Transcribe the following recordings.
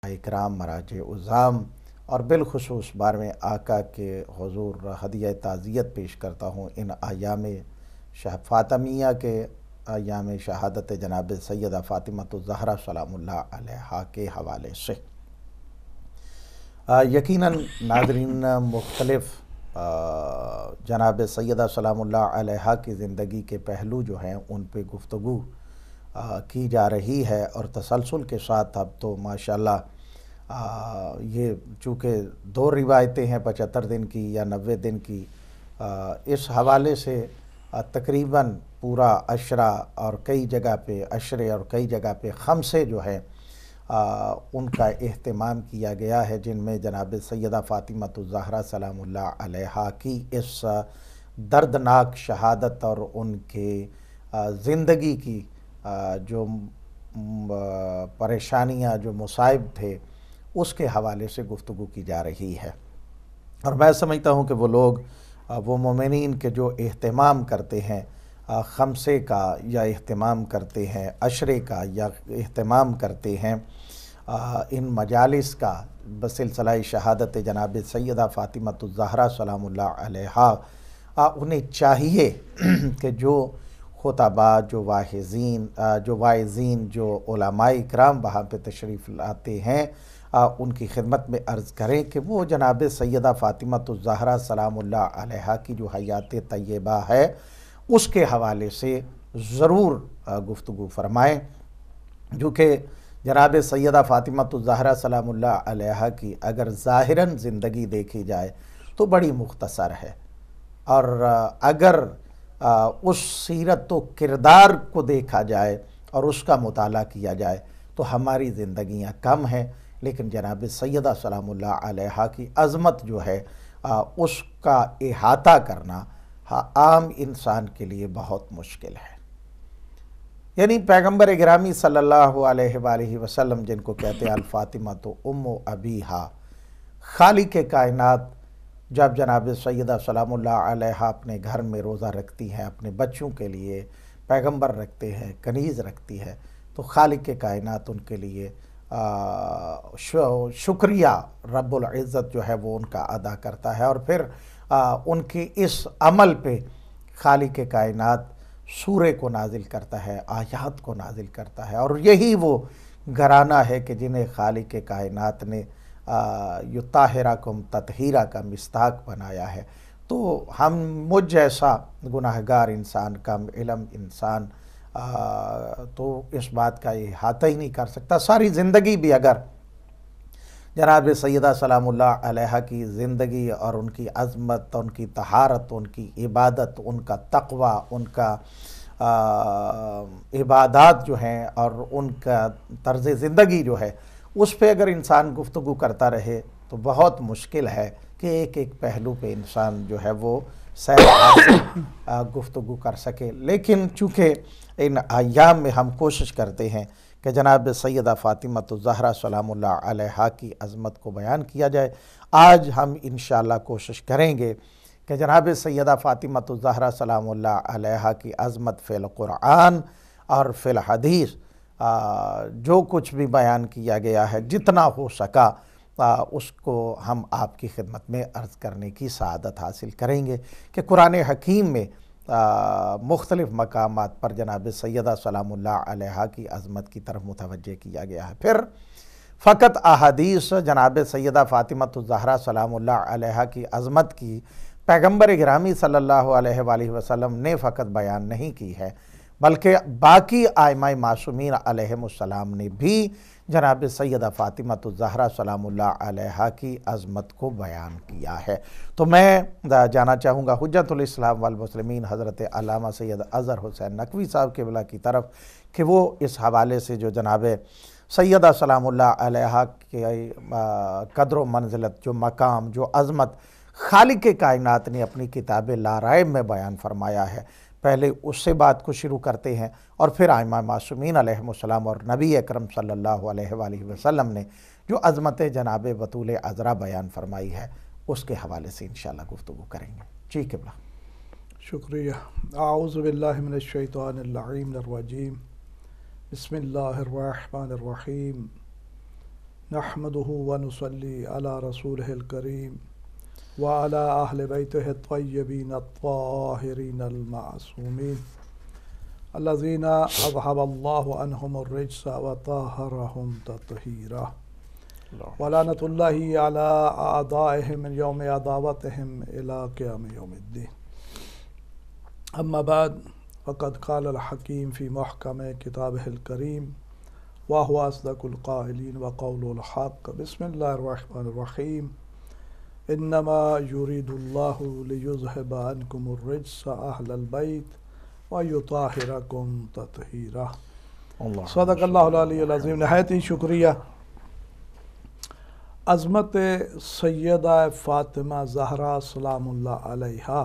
اکرام مراجع عظام اور بالخصوص 12ویں آقا کے حضور ہدیہ تعزیت پیش کرتا ہوں ان ایام فاطمیہ کے ایام شہادت جناب سیدہ فاطمۃ الزہرا سلام اللہ علیہا کے حوالے سے۔ یقیناً ناظرین، مختلف جناب سیدہ سلام اللہ علیہا کی زندگی کے پہلو جو ہیں ان پہ گفتگو کی جا رہی ہے، اور تسلسل کے ساتھ اب تو ماشاءاللہ یہ چونکہ 2 روایتیں ہیں 75 دن کی یا 90 دن کی، اس حوالے سے تقریباً پورا عشرہ اور کئی جگہ پہ عشرے اور کئی جگہ پہ خمسے جو ہے ان کا اہتمام کیا گیا ہے، جن میں جناب سیدہ فاطمۃ الزہرا سلام اللہ علیہا کی اس دردناک شہادت اور ان کے زندگی کی جو پریشانیاں، جو مصائب تھے، اس کے حوالے سے گفتگو کی جا رہی ہے۔ اور میں سمجھتا ہوں کہ وہ لوگ، وہ مومنین کے جو اہتمام کرتے ہیں خمسے کا، یا اہتمام کرتے ہیں عشرے کا، یا اہتمام کرتے ہیں ان مجالس کا بسلسلہ شہادت جناب سیدہ فاطمۃ الزہرا سلام اللہ علیہا، انہیں چاہیے کہ جو خطباء، جو واعظین، جو علماء اکرام وہاں پہ تشریف لاتے ہیں، ان کی خدمت میں عرض کریں کہ وہ جناب سیدہ فاطمۃ الزہرا سلام اللہ علیہا کی جو حیات طیبہ ہے اس کے حوالے سے ضرور گفتگو فرمائیں، جو کہ جناب سیدہ فاطمۃ الزہرا سلام اللہ علیہا کی اگر ظاہراً زندگی دیکھی جائے تو بڑی مختصر ہے، اور اگر اس سیرت و کردار کو دیکھا جائے اور اس کا مطالعہ کیا جائے تو ہماری زندگیاں کم ہیں، لیکن جناب سیدہ سلام اللہ علیہا کی عظمت جو ہے اس کا احاطہ کرنا عام انسان کے لیے بہت مشکل ہے۔ یعنی پیغمبر گرامی صلی اللہ علیہ وآلہ وسلم جن کو کہتے ہیں الفاطمۃ ام ابیہا، خالق کائنات جب جناب سیدہ سلام اللہ علیہا اپنے گھر میں روزہ رکھتی ہیں، اپنے بچوں کے لیے پیغمبر رکھتے ہیں، کنیز رکھتی ہے، تو خالق کائنات ان کے لیے شکریہ رب العزت جو ہے وہ ان کا ادا کرتا ہے، اور پھر ان کی اس عمل پہ خالق کائنات سورے کو نازل کرتا ہے، آیات کو نازل کرتا ہے، اور یہی وہ گھرانہ ہے کہ جنہیں خالق کائنات نے یطہرکم تطہیرا کا مصداق بنایا ہے۔ تو ہم مجھ جیسا گناہگار انسان، کم علم انسان تو اس بات کا احاطہ ہی نہیں کر سکتا۔ ساری زندگی بھی اگر جناب سیدہ سلام اللہ علیہا کی زندگی اور ان کی عظمت، ان کی طہارت، ان کی عبادت، ان کا تقوی، ان کا عبادات جو ہیں اور ان کا طرز زندگی جو ہے اس پہ اگر انسان گفتگو کرتا رہے تو بہت مشکل ہے کہ ایک ایک پہلو پہ انسان جو ہے وہ گفتگو کر سکے۔ لیکن چونکہ ان ایام میں ہم کوشش کرتے ہیں کہ جناب سیدہ فاطمۃ الزہرا سلام اللہ علیہا کی عظمت کو بیان کیا جائے، آج ہم انشاءاللہ کوشش کریں گے کہ جناب سیدہ فاطمۃ الزہرا سلام اللہ علیہا کی عظمت فی القرآن اور فی الحدیث جو کچھ بھی بیان کیا گیا ہے، جتنا ہو سکا اس کو ہم آپ کی خدمت میں عرض کرنے کی سعادت حاصل کریں گے کہ قرآن حکیم میں مختلف مقامات پر جناب سیدہ سلام اللہ علیہا کی عظمت کی طرف متوجہ کیا گیا ہے۔ پھر فقط احادیث جناب سیدہ فاطمۃ الزہرا سلام اللہ علیہا کی عظمت کی پیغمبر گرامی صلی اللہ علیہ وآلہ وسلم نے فقط بیان نہیں کی ہے، بلکہ باقی ائمہ معصومین علیہم السلام نے بھی جناب سیدہ فاطمۃ الزہرا سلام اللہ علیہا کی عظمت کو بیان کیا ہے۔ تو میں جانا چاہوں گا حجت الاسلام والمسلمین حضرت علامہ سید اظہر حسین نقوی صاحب قبلہ کی طرف کہ وہ اس حوالے سے جو جناب سیدہ سلام اللہ علیہا کے قدر و منزلت، جو مقام، جو عظمت خالق کائنات نے اپنی کتاب لا ریب میں بیان فرمایا ہے، پہلے اس سے بات کو شروع کرتے ہیں، اور پھر ائمہ معصومین علیہم السلام اور نبی اکرم صلی اللہ علیہ وآلہ وسلم نے جو عظمت جناب بطول عذرا بیان فرمائی ہے اس کے حوالے سے انشاءاللہ گفتگو کریں گے۔ جی قبلہ۔ شکریہ۔ اعوذ باللہ من الشیطان اللعین الرجیم، بسم اللہ الرحمن الرحیم۔ नहमदुहु व नुसल्ली अला रसूलिहिल करीम व अला अहले बैतिहि अत्तय्यबीन अत्ताहिरीन अल-मासूमीन अल्लज़ीना अज़हबल्लाहु अन्हुमुर रिज्स व तहहरहुम तत्हीरा व लानतुल्लाहि अला अअदाइहिम मिन यौमि अदावतिहिम इला क़ियामि यौमिद्दीन। अम्मा बाद फ़क़द क़ालल हकीम फ़ी मुहकमि किताबिहिल करीम व हुवा अस्दक़ुल क़ाइलीन व क़ौलुल हक़्क़। बिस्मिल्लाहिर रहमानिर रहीम। इन्नमा युरीदुल्लाहु लियुज़हिबा अन्कुमुर रिज्स अहलल बैत व युताहिरकुम तत्हीरा। सदक़ल्लाहुल अलीयुल अज़ीम। नहायत ही शुक्रिया अज़मत सैयदा फ़ातिमा ज़हरा सलामुल्लाह अलैहा।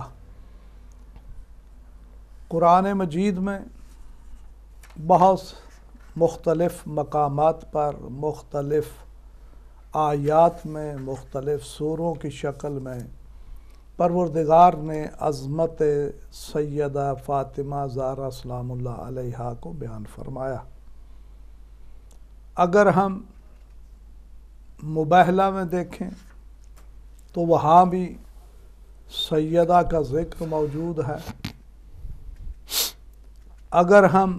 कुरान मजीद में बहुत मुख्तलिफ़ मकामात पर मुख्तलिफ़ आयात में मुख्तलिफ़ सूरों की शक्ल में परवरदिगार ने अज़मत सैयदा फ़ातिमा ज़हरा सलामुल्लाह अलैहा को बयान फरमाया। अगर हम मुबाहला में देखें तो वहाँ भी सैयदा का ज़िक्र मौजूद है। अगर हम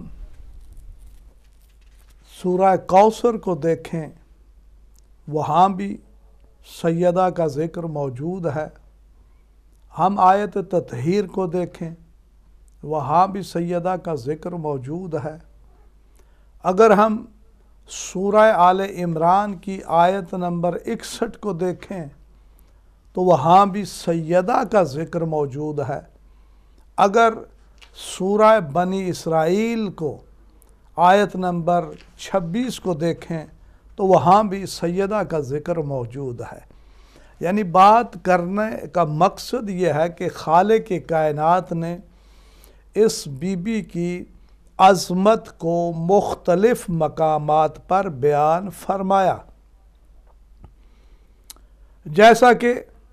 सूरह कौसर को देखें वहाँ भी सैयदा का ज़िक्र मौजूद है। हम आयत तत्हीर को देखें वहाँ भी सैयदा का ज़िक्र मौजूद है। अगर हम सूरह आले इमरान की आयत नंबर 61 को देखें तो वहाँ भी सैयदा का ज़िक्र मौजूद है। अगर सूरह बनी इसराइल को आयत नंबर 26 को देखें तो वहाँ भी सैयदा का ज़िक्र मौजूद है। यानी बात करने का मकसद ये है कि खालिक के कायनात ने इस बीबी की अज़मत को मुख्तलिफ़ मकामात पर बयान फरमाया। जैसा कि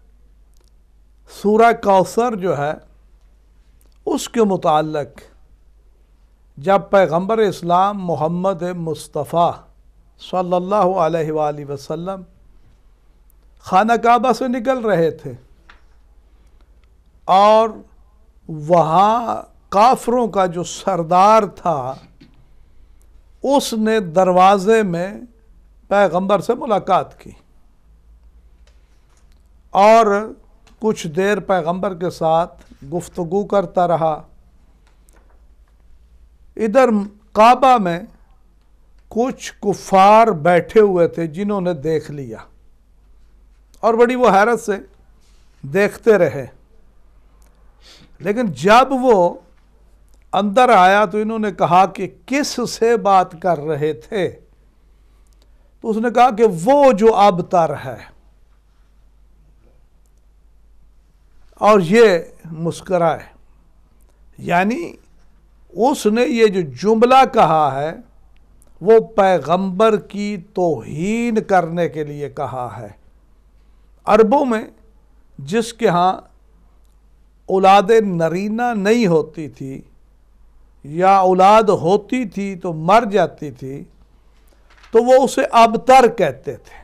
सूरह कौसर जो है उसके मुताल्लिक़ जब पैगम्बर इस्लाम मोहम्मद मुस्तफ़ा सल्लल्लाहु अलैहि वसल्लम खाना काबा से निकल रहे थे और वहाँ काफरों का जो सरदार था उसने दरवाज़े में पैगम्बर से मुलाकात की और कुछ देर पैगम्बर के साथ गुफ्तगू करता रहा। इधर काबा में कुछ कुफ़ार बैठे हुए थे जिन्होंने देख लिया और बड़ी वो हैरत से देखते रहे। लेकिन जब वो अंदर आया तो इन्होंने कहा कि किस से बात कर रहे थे, तो उसने कहा कि वो जो अबतर है, और ये मुस्कराए। यानी उसने ये जो जुमला कहा है वो पैगंबर की तौहीन करने के लिए कहा है। अरबों में जिसके यहाँ औलाद नरीना नहीं होती थी या औलाद होती थी तो मर जाती थी तो वो उसे अबतर कहते थे।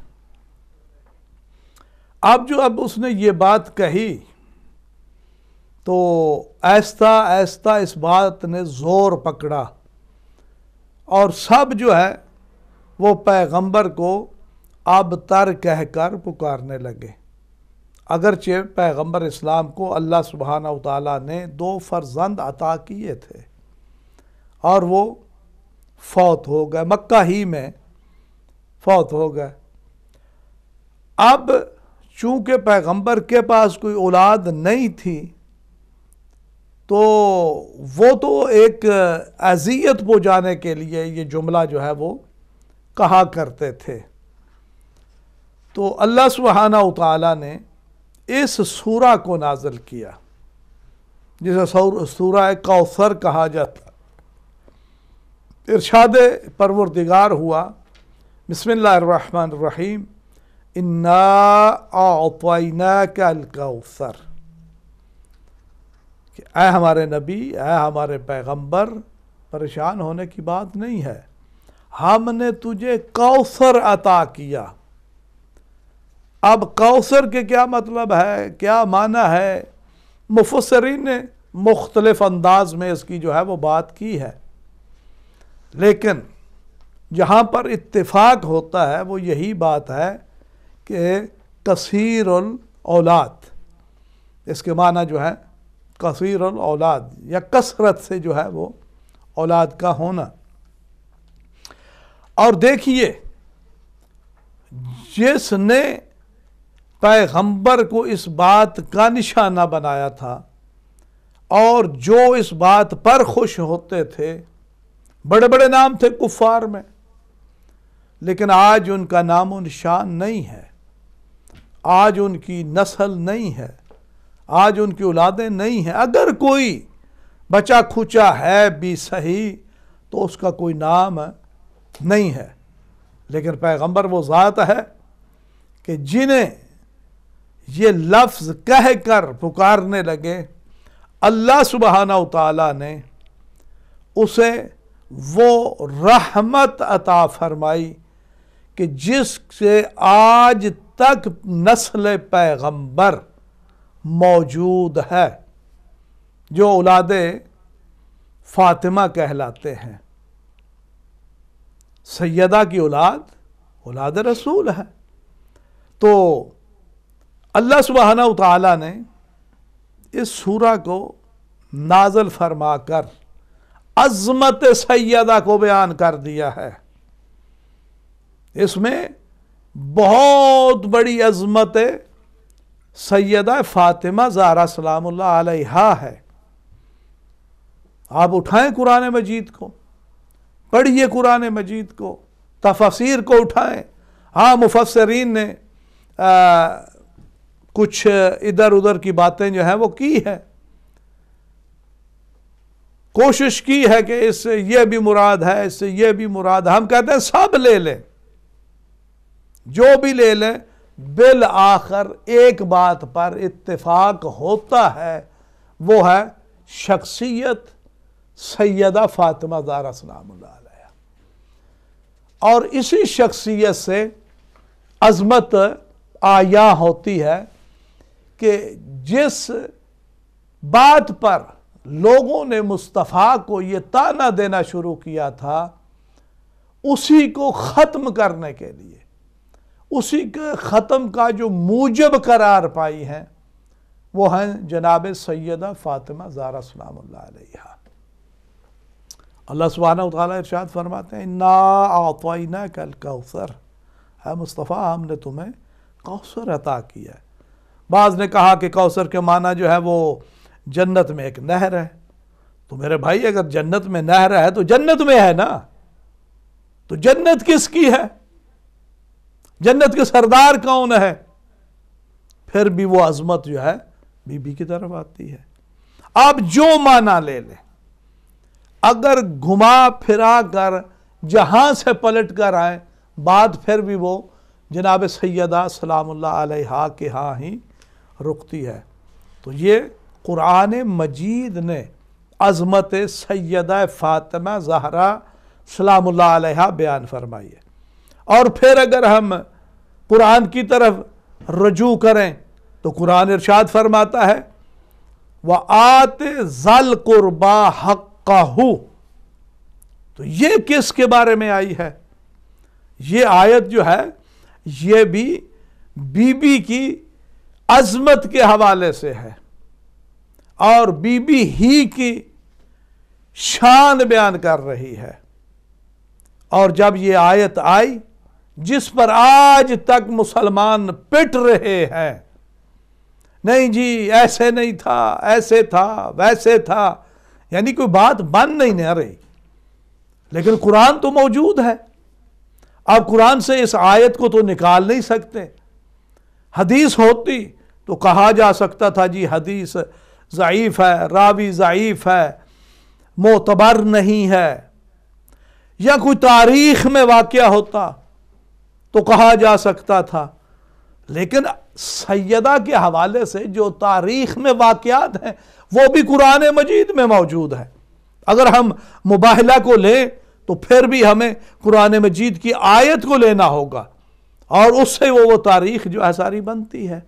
अब उसने ये बात कही तो ऐसा ऐसा इस बात ने ज़ोर पकड़ा और सब जो है वो पैगंबर को अबतर कहकर पुकारने लगे। अगरचे पैगंबर इस्लाम को अल्लाह सुब्हानहू तआला ने 2 फर्जंद अता किए थे और वो फौत हो गए, मक्का ही में फौत हो गए। अब चूँकि पैगंबर के पास कोई औलाद नहीं थी तो वो तो एक अज़ियत पहुँचाने के लिए ये जुमला जो है वो कहा करते थे। तो अल्लाह सुब्हानहू तआला ने इस सूरा को नाज़िल किया जिसे सूरा कौसर कहा जाता। इरशाद परवरदिगार हुआ बिस्मिल्लाहिर्रहमानिर्रहीम इन्ना अअतैनाकल कौसर, कि ऐ हमारे नबी, ऐ हमारे पैगंबर, परेशान होने की बात नहीं है, हमने तुझे कौसर अता किया। اب کوثر کے کیا مطلب ہے، کیا معنی ہے، مفسرین نے مختلف انداز میں اس کی جو ہے وہ بات کی ہے، لیکن جہاں پر اتفاق ہوتا ہے وہ یہی بات ہے کہ کثیر الاولاد، اس کے معنی جو ہے کثیر الاولاد یا کثرت سے جو ہے وہ اولاد کا ہونا۔ اور دیکھیے، جس نے پیغمبر کو اس بات کا نشانہ بنایا تھا اور جو اس بات پر خوش ہوتے تھے، بڑے بڑے نام تھے کفار میں، لیکن آج ان کا نام و نشان نہیں ہے، آج ان کی نسل نہیں ہے، آج ان کی اولادیں نہیں ہیں۔ اگر کوئی بچہ کھچا ہے بھی صحیح تو اس کا کوئی نام نہیں ہے، لیکن پیغمبر وہ ذات ہے کہ جنہیں یہ لفظ کہہ کر پکارنے لگے، اللہ سبحانہ و تعالیٰ نے اسے وہ رحمت عطا فرمائی کہ جس سے آج تک نسل پیغمبر موجود ہے، جو اولاد فاطمہ کہلاتے ہیں۔ سیدہ کی اولاد رسول ہے۔ تو اللہ سبحانہ و تعالیٰ نے اس سورہ کو نازل فرما کر عظمت سیدہ کو بیان کر دیا ہے۔ اس میں بہت بڑی عظمت سیدہ فاطمہ زہرا سلام اللہ علیہا ہے۔ آپ اٹھائیں قرآن مجید کو، پڑھیے قرآن مجید کو، تفاسیر کو اٹھائیں۔ ہاں، مفسرین نے کچھ ادھر ادھر کی باتیں جو ہیں وہ کی ہے، کوشش کی ہے کہ اس سے یہ بھی مراد ہے، اس سے یہ بھی مراد ہے۔ ہم کہتے ہیں سب لے لیں، جو بھی لے لیں، بالآخر ایک بات پر اتفاق ہوتا ہے، وہ ہے شخصیت سیدہ فاطمہ زہرا سلام اللہ علیہا، اور اسی شخصیت سے عظمت آیا ہوتی ہے کہ جس بات پر لوگوں نے مصطفیٰ کو یہ طعنہ دینا شروع کیا تھا، اسی کو ختم کرنے کے لیے، اسی کے ختم کا جو موجب قرار پائی ہیں، وہ ہیں جناب سیدہ فاطمہ زہرا سلام اللہ علیہا۔ اللہ سبحانہ وتعالی ارشاد فرماتے ہیں اِنَّا أَعْطَيْنَاكَ الْكَوْثَرَ، اے مصطفیٰ ہم نے تمہیں کوثر عطا کیا ہے۔ بعض نے کہا کہ کوثر کے معنی جو ہے وہ جنت میں ایک نہر ہے۔ تو میرے بھائی، اگر جنت میں نہر ہے تو جنت میں ہے نا، تو جنت کس کی ہے؟ جنت کے سردار کون ہے؟ پھر بھی وہ عظمت جو ہے بی بی کی طرف آتی ہے۔ آپ جو معنی لے لیں، اگر گھما پھرا کر جہاں سے پلٹ کر آئیں، بات پھر بھی وہ جناب سیدہ سلام اللہ علیہا کے ہاں ہی رکتی ہے۔ تو یہ قرآن مجید نے عظمت سیدہ فاطمہ زہرا سلام اللہ علیہا بیان فرمائی ہے۔ اور پھر اگر ہم قرآن کی طرف رجوع کریں تو قرآن ارشاد فرماتا ہے وَآتِ ذَا الْقُرْبَى حَقَّهُ۔ تو یہ کس کے بارے میں آئی ہے؟ یہ آیت جو ہے یہ بھی بی بی کی عظمت کے حوالے سے ہے، اور بی بی ہی کی شان بیان کر رہی ہے۔ اور جب یہ آیت آئی جس پر آج تک مسلمان پٹ رہے ہیں، نہیں جی ایسے نہیں تھا، ایسے تھا، ویسے تھا، یعنی کوئی بات بن نہیں نہ رہی، لیکن قرآن تو موجود ہے۔ آپ قرآن سے اس آیت کو تو نکال نہیں سکتے۔ حدیث ہوتی تو کہا جا سکتا تھا جی حدیث ضعیف ہے، راوی ضعیف ہے، معتبر نہیں ہے، یا کوئی تاریخ میں واقعہ ہوتا تو کہا جا سکتا تھا، لیکن سیدہ کے حوالے سے جو تاریخ میں واقعات ہیں وہ بھی قرآن مجید میں موجود ہے۔ اگر ہم مباہلہ کو لیں تو پھر بھی ہمیں قرآن مجید کی آیت کو لینا ہوگا، اور اس سے وہ تاریخ جو ہے ساری بنتی ہے۔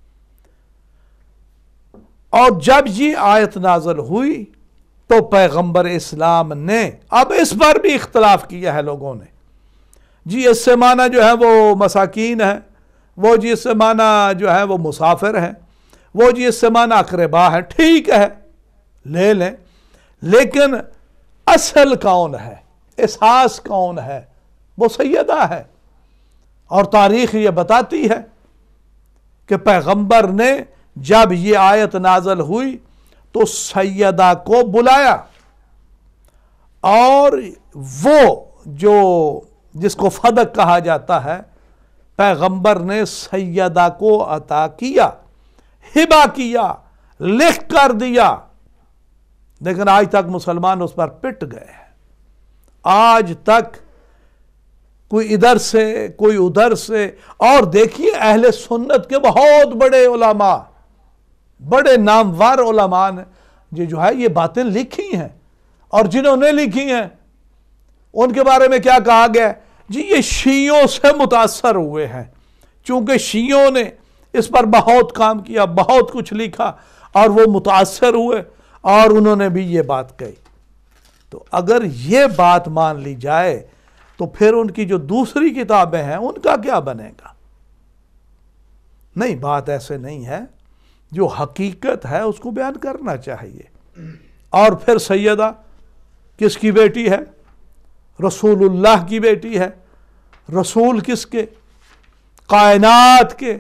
اور جب یہ آیت نازل ہوئی تو پیغمبر اسلام نے اب اس پر بھی اختلاف کیا ہے لوگوں نے، جی اس سے معنی جو ہے وہ مساکین ہے، وہ جی اس سے معنی جو ہے وہ مسافر ہے، وہ جی اس سے معنی اقربا ہے، ٹھیک ہے لے لیں، لیکن اصل کون ہے، اساس کون ہے؟ وہ سیدہ ہے۔ اور تاریخ یہ بتاتی ہے کہ پیغمبر نے جب یہ آیت نازل ہوئی تو سیدہ کو بلایا، اور وہ جو جس کو فدق کہا جاتا ہے پیغمبر نے سیدہ کو عطا کیا، ہبہ کیا، لکھ کر دیا، لیکن آج تک مسلمان اس پر پٹ گئے ہیں۔ آج تک کوئی ادھر سے کوئی ادھر سے، اور دیکھیے اہل سنت کے بہت بڑے علماء، بڑے نامور علماء نے جو ہے یہ باتیں لکھی ہیں، اور جنہوں نے لکھی ہیں ان کے بارے میں کیا کہا گیا؟ جی یہ شیعوں سے متاثر ہوئے ہیں، چونکہ شیعوں نے اس پر بہت کام کیا، بہت کچھ لکھا، اور وہ متاثر ہوئے اور انہوں نے بھی یہ بات کہی۔ تو اگر یہ بات مان لی جائے تو پھر ان کی جو دوسری کتابیں ہیں ان کا کیا بنے گا؟ نہیں، بات ایسے نہیں ہے، جو حقیقت ہے اس کو بیان کرنا چاہیے۔ اور پھر سیدہ کس کی بیٹی ہے؟ رسول اللہ کی بیٹی ہے۔ رسول کس کے؟ کائنات کے،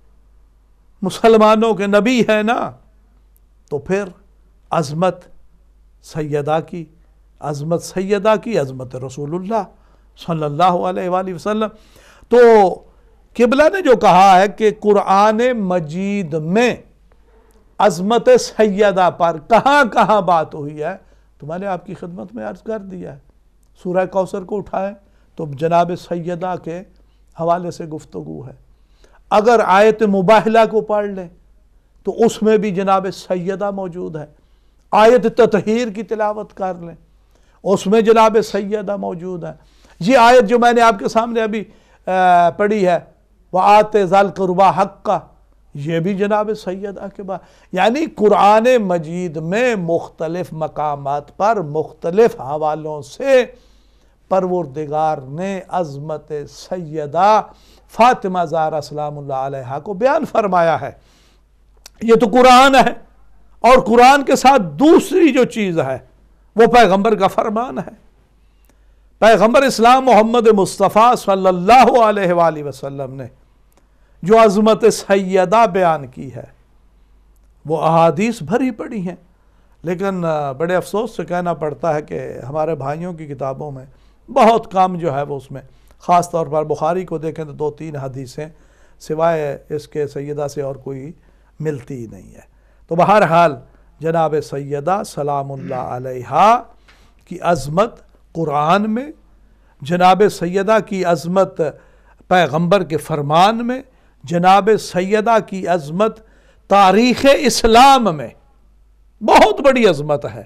مسلمانوں کے نبی ہے نا۔ تو پھر عظمت سیدہ کی، عظمت سیدہ کی، عظمت رسول اللہ صلی اللہ علیہ وآلہ وسلم۔ تو قبلہ نے جو کہا ہے کہ قرآن مجید میں عظمت سیدہ پر کہاں کہاں بات ہوئی ہے، تو میں نے آپ کی خدمت میں عرض کر دیا ہے۔ سورہ کوثر کو اٹھائیں تو جناب سیدہ کے حوالے سے گفتگو ہے۔ اگر آیت مباہلہ کو پڑھ لیں تو اس میں بھی جناب سیدہ موجود ہے۔ آیت تطہیر کی تلاوت کر لیں، اس میں جناب سیدہ موجود ہے۔ یہ آیت جو میں نے آپ کے سامنے ابھی پڑھی ہے، وَآتِ ذَا الْقُرْبَى حَقَّهْ، یہ بھی جناب سیدہ کے بعد، یعنی قرآن مجید میں مختلف مقامات پر مختلف حوالوں سے پروردگار نے عظمت سیدہ فاطمہ زہرا سلام اللہ علیہا کو بیان فرمایا ہے۔ یہ تو قرآن ہے، اور قرآن کے ساتھ دوسری جو چیز ہے وہ پیغمبر کا فرمان ہے۔ پیغمبر اسلام محمد مصطفیٰ صلی اللہ علیہ وآلہ وسلم نے جو عظمت سیدہ بیان کی ہے وہ احادیث بھری پڑی ہیں، لیکن بڑے افسوس سے کہنا پڑتا ہے کہ ہمارے بھائیوں کی کتابوں میں بہت کم جو ہے وہ اس میں، خاص طور پر بخاری کو دیکھیں تو 2-3 حدیثیں سوائے اس کے سیدہ سے اور کوئی ملتی ہی نہیں ہے۔ تو بہرحال جناب سیدہ سلام اللہ علیہا کی عظمت قرآن میں، جناب سیدہ کی عظمت پیغمبر کے فرمان میں، جناب سیدہ کی عظمت تاریخ اسلام میں بہت بڑی عظمت ہے۔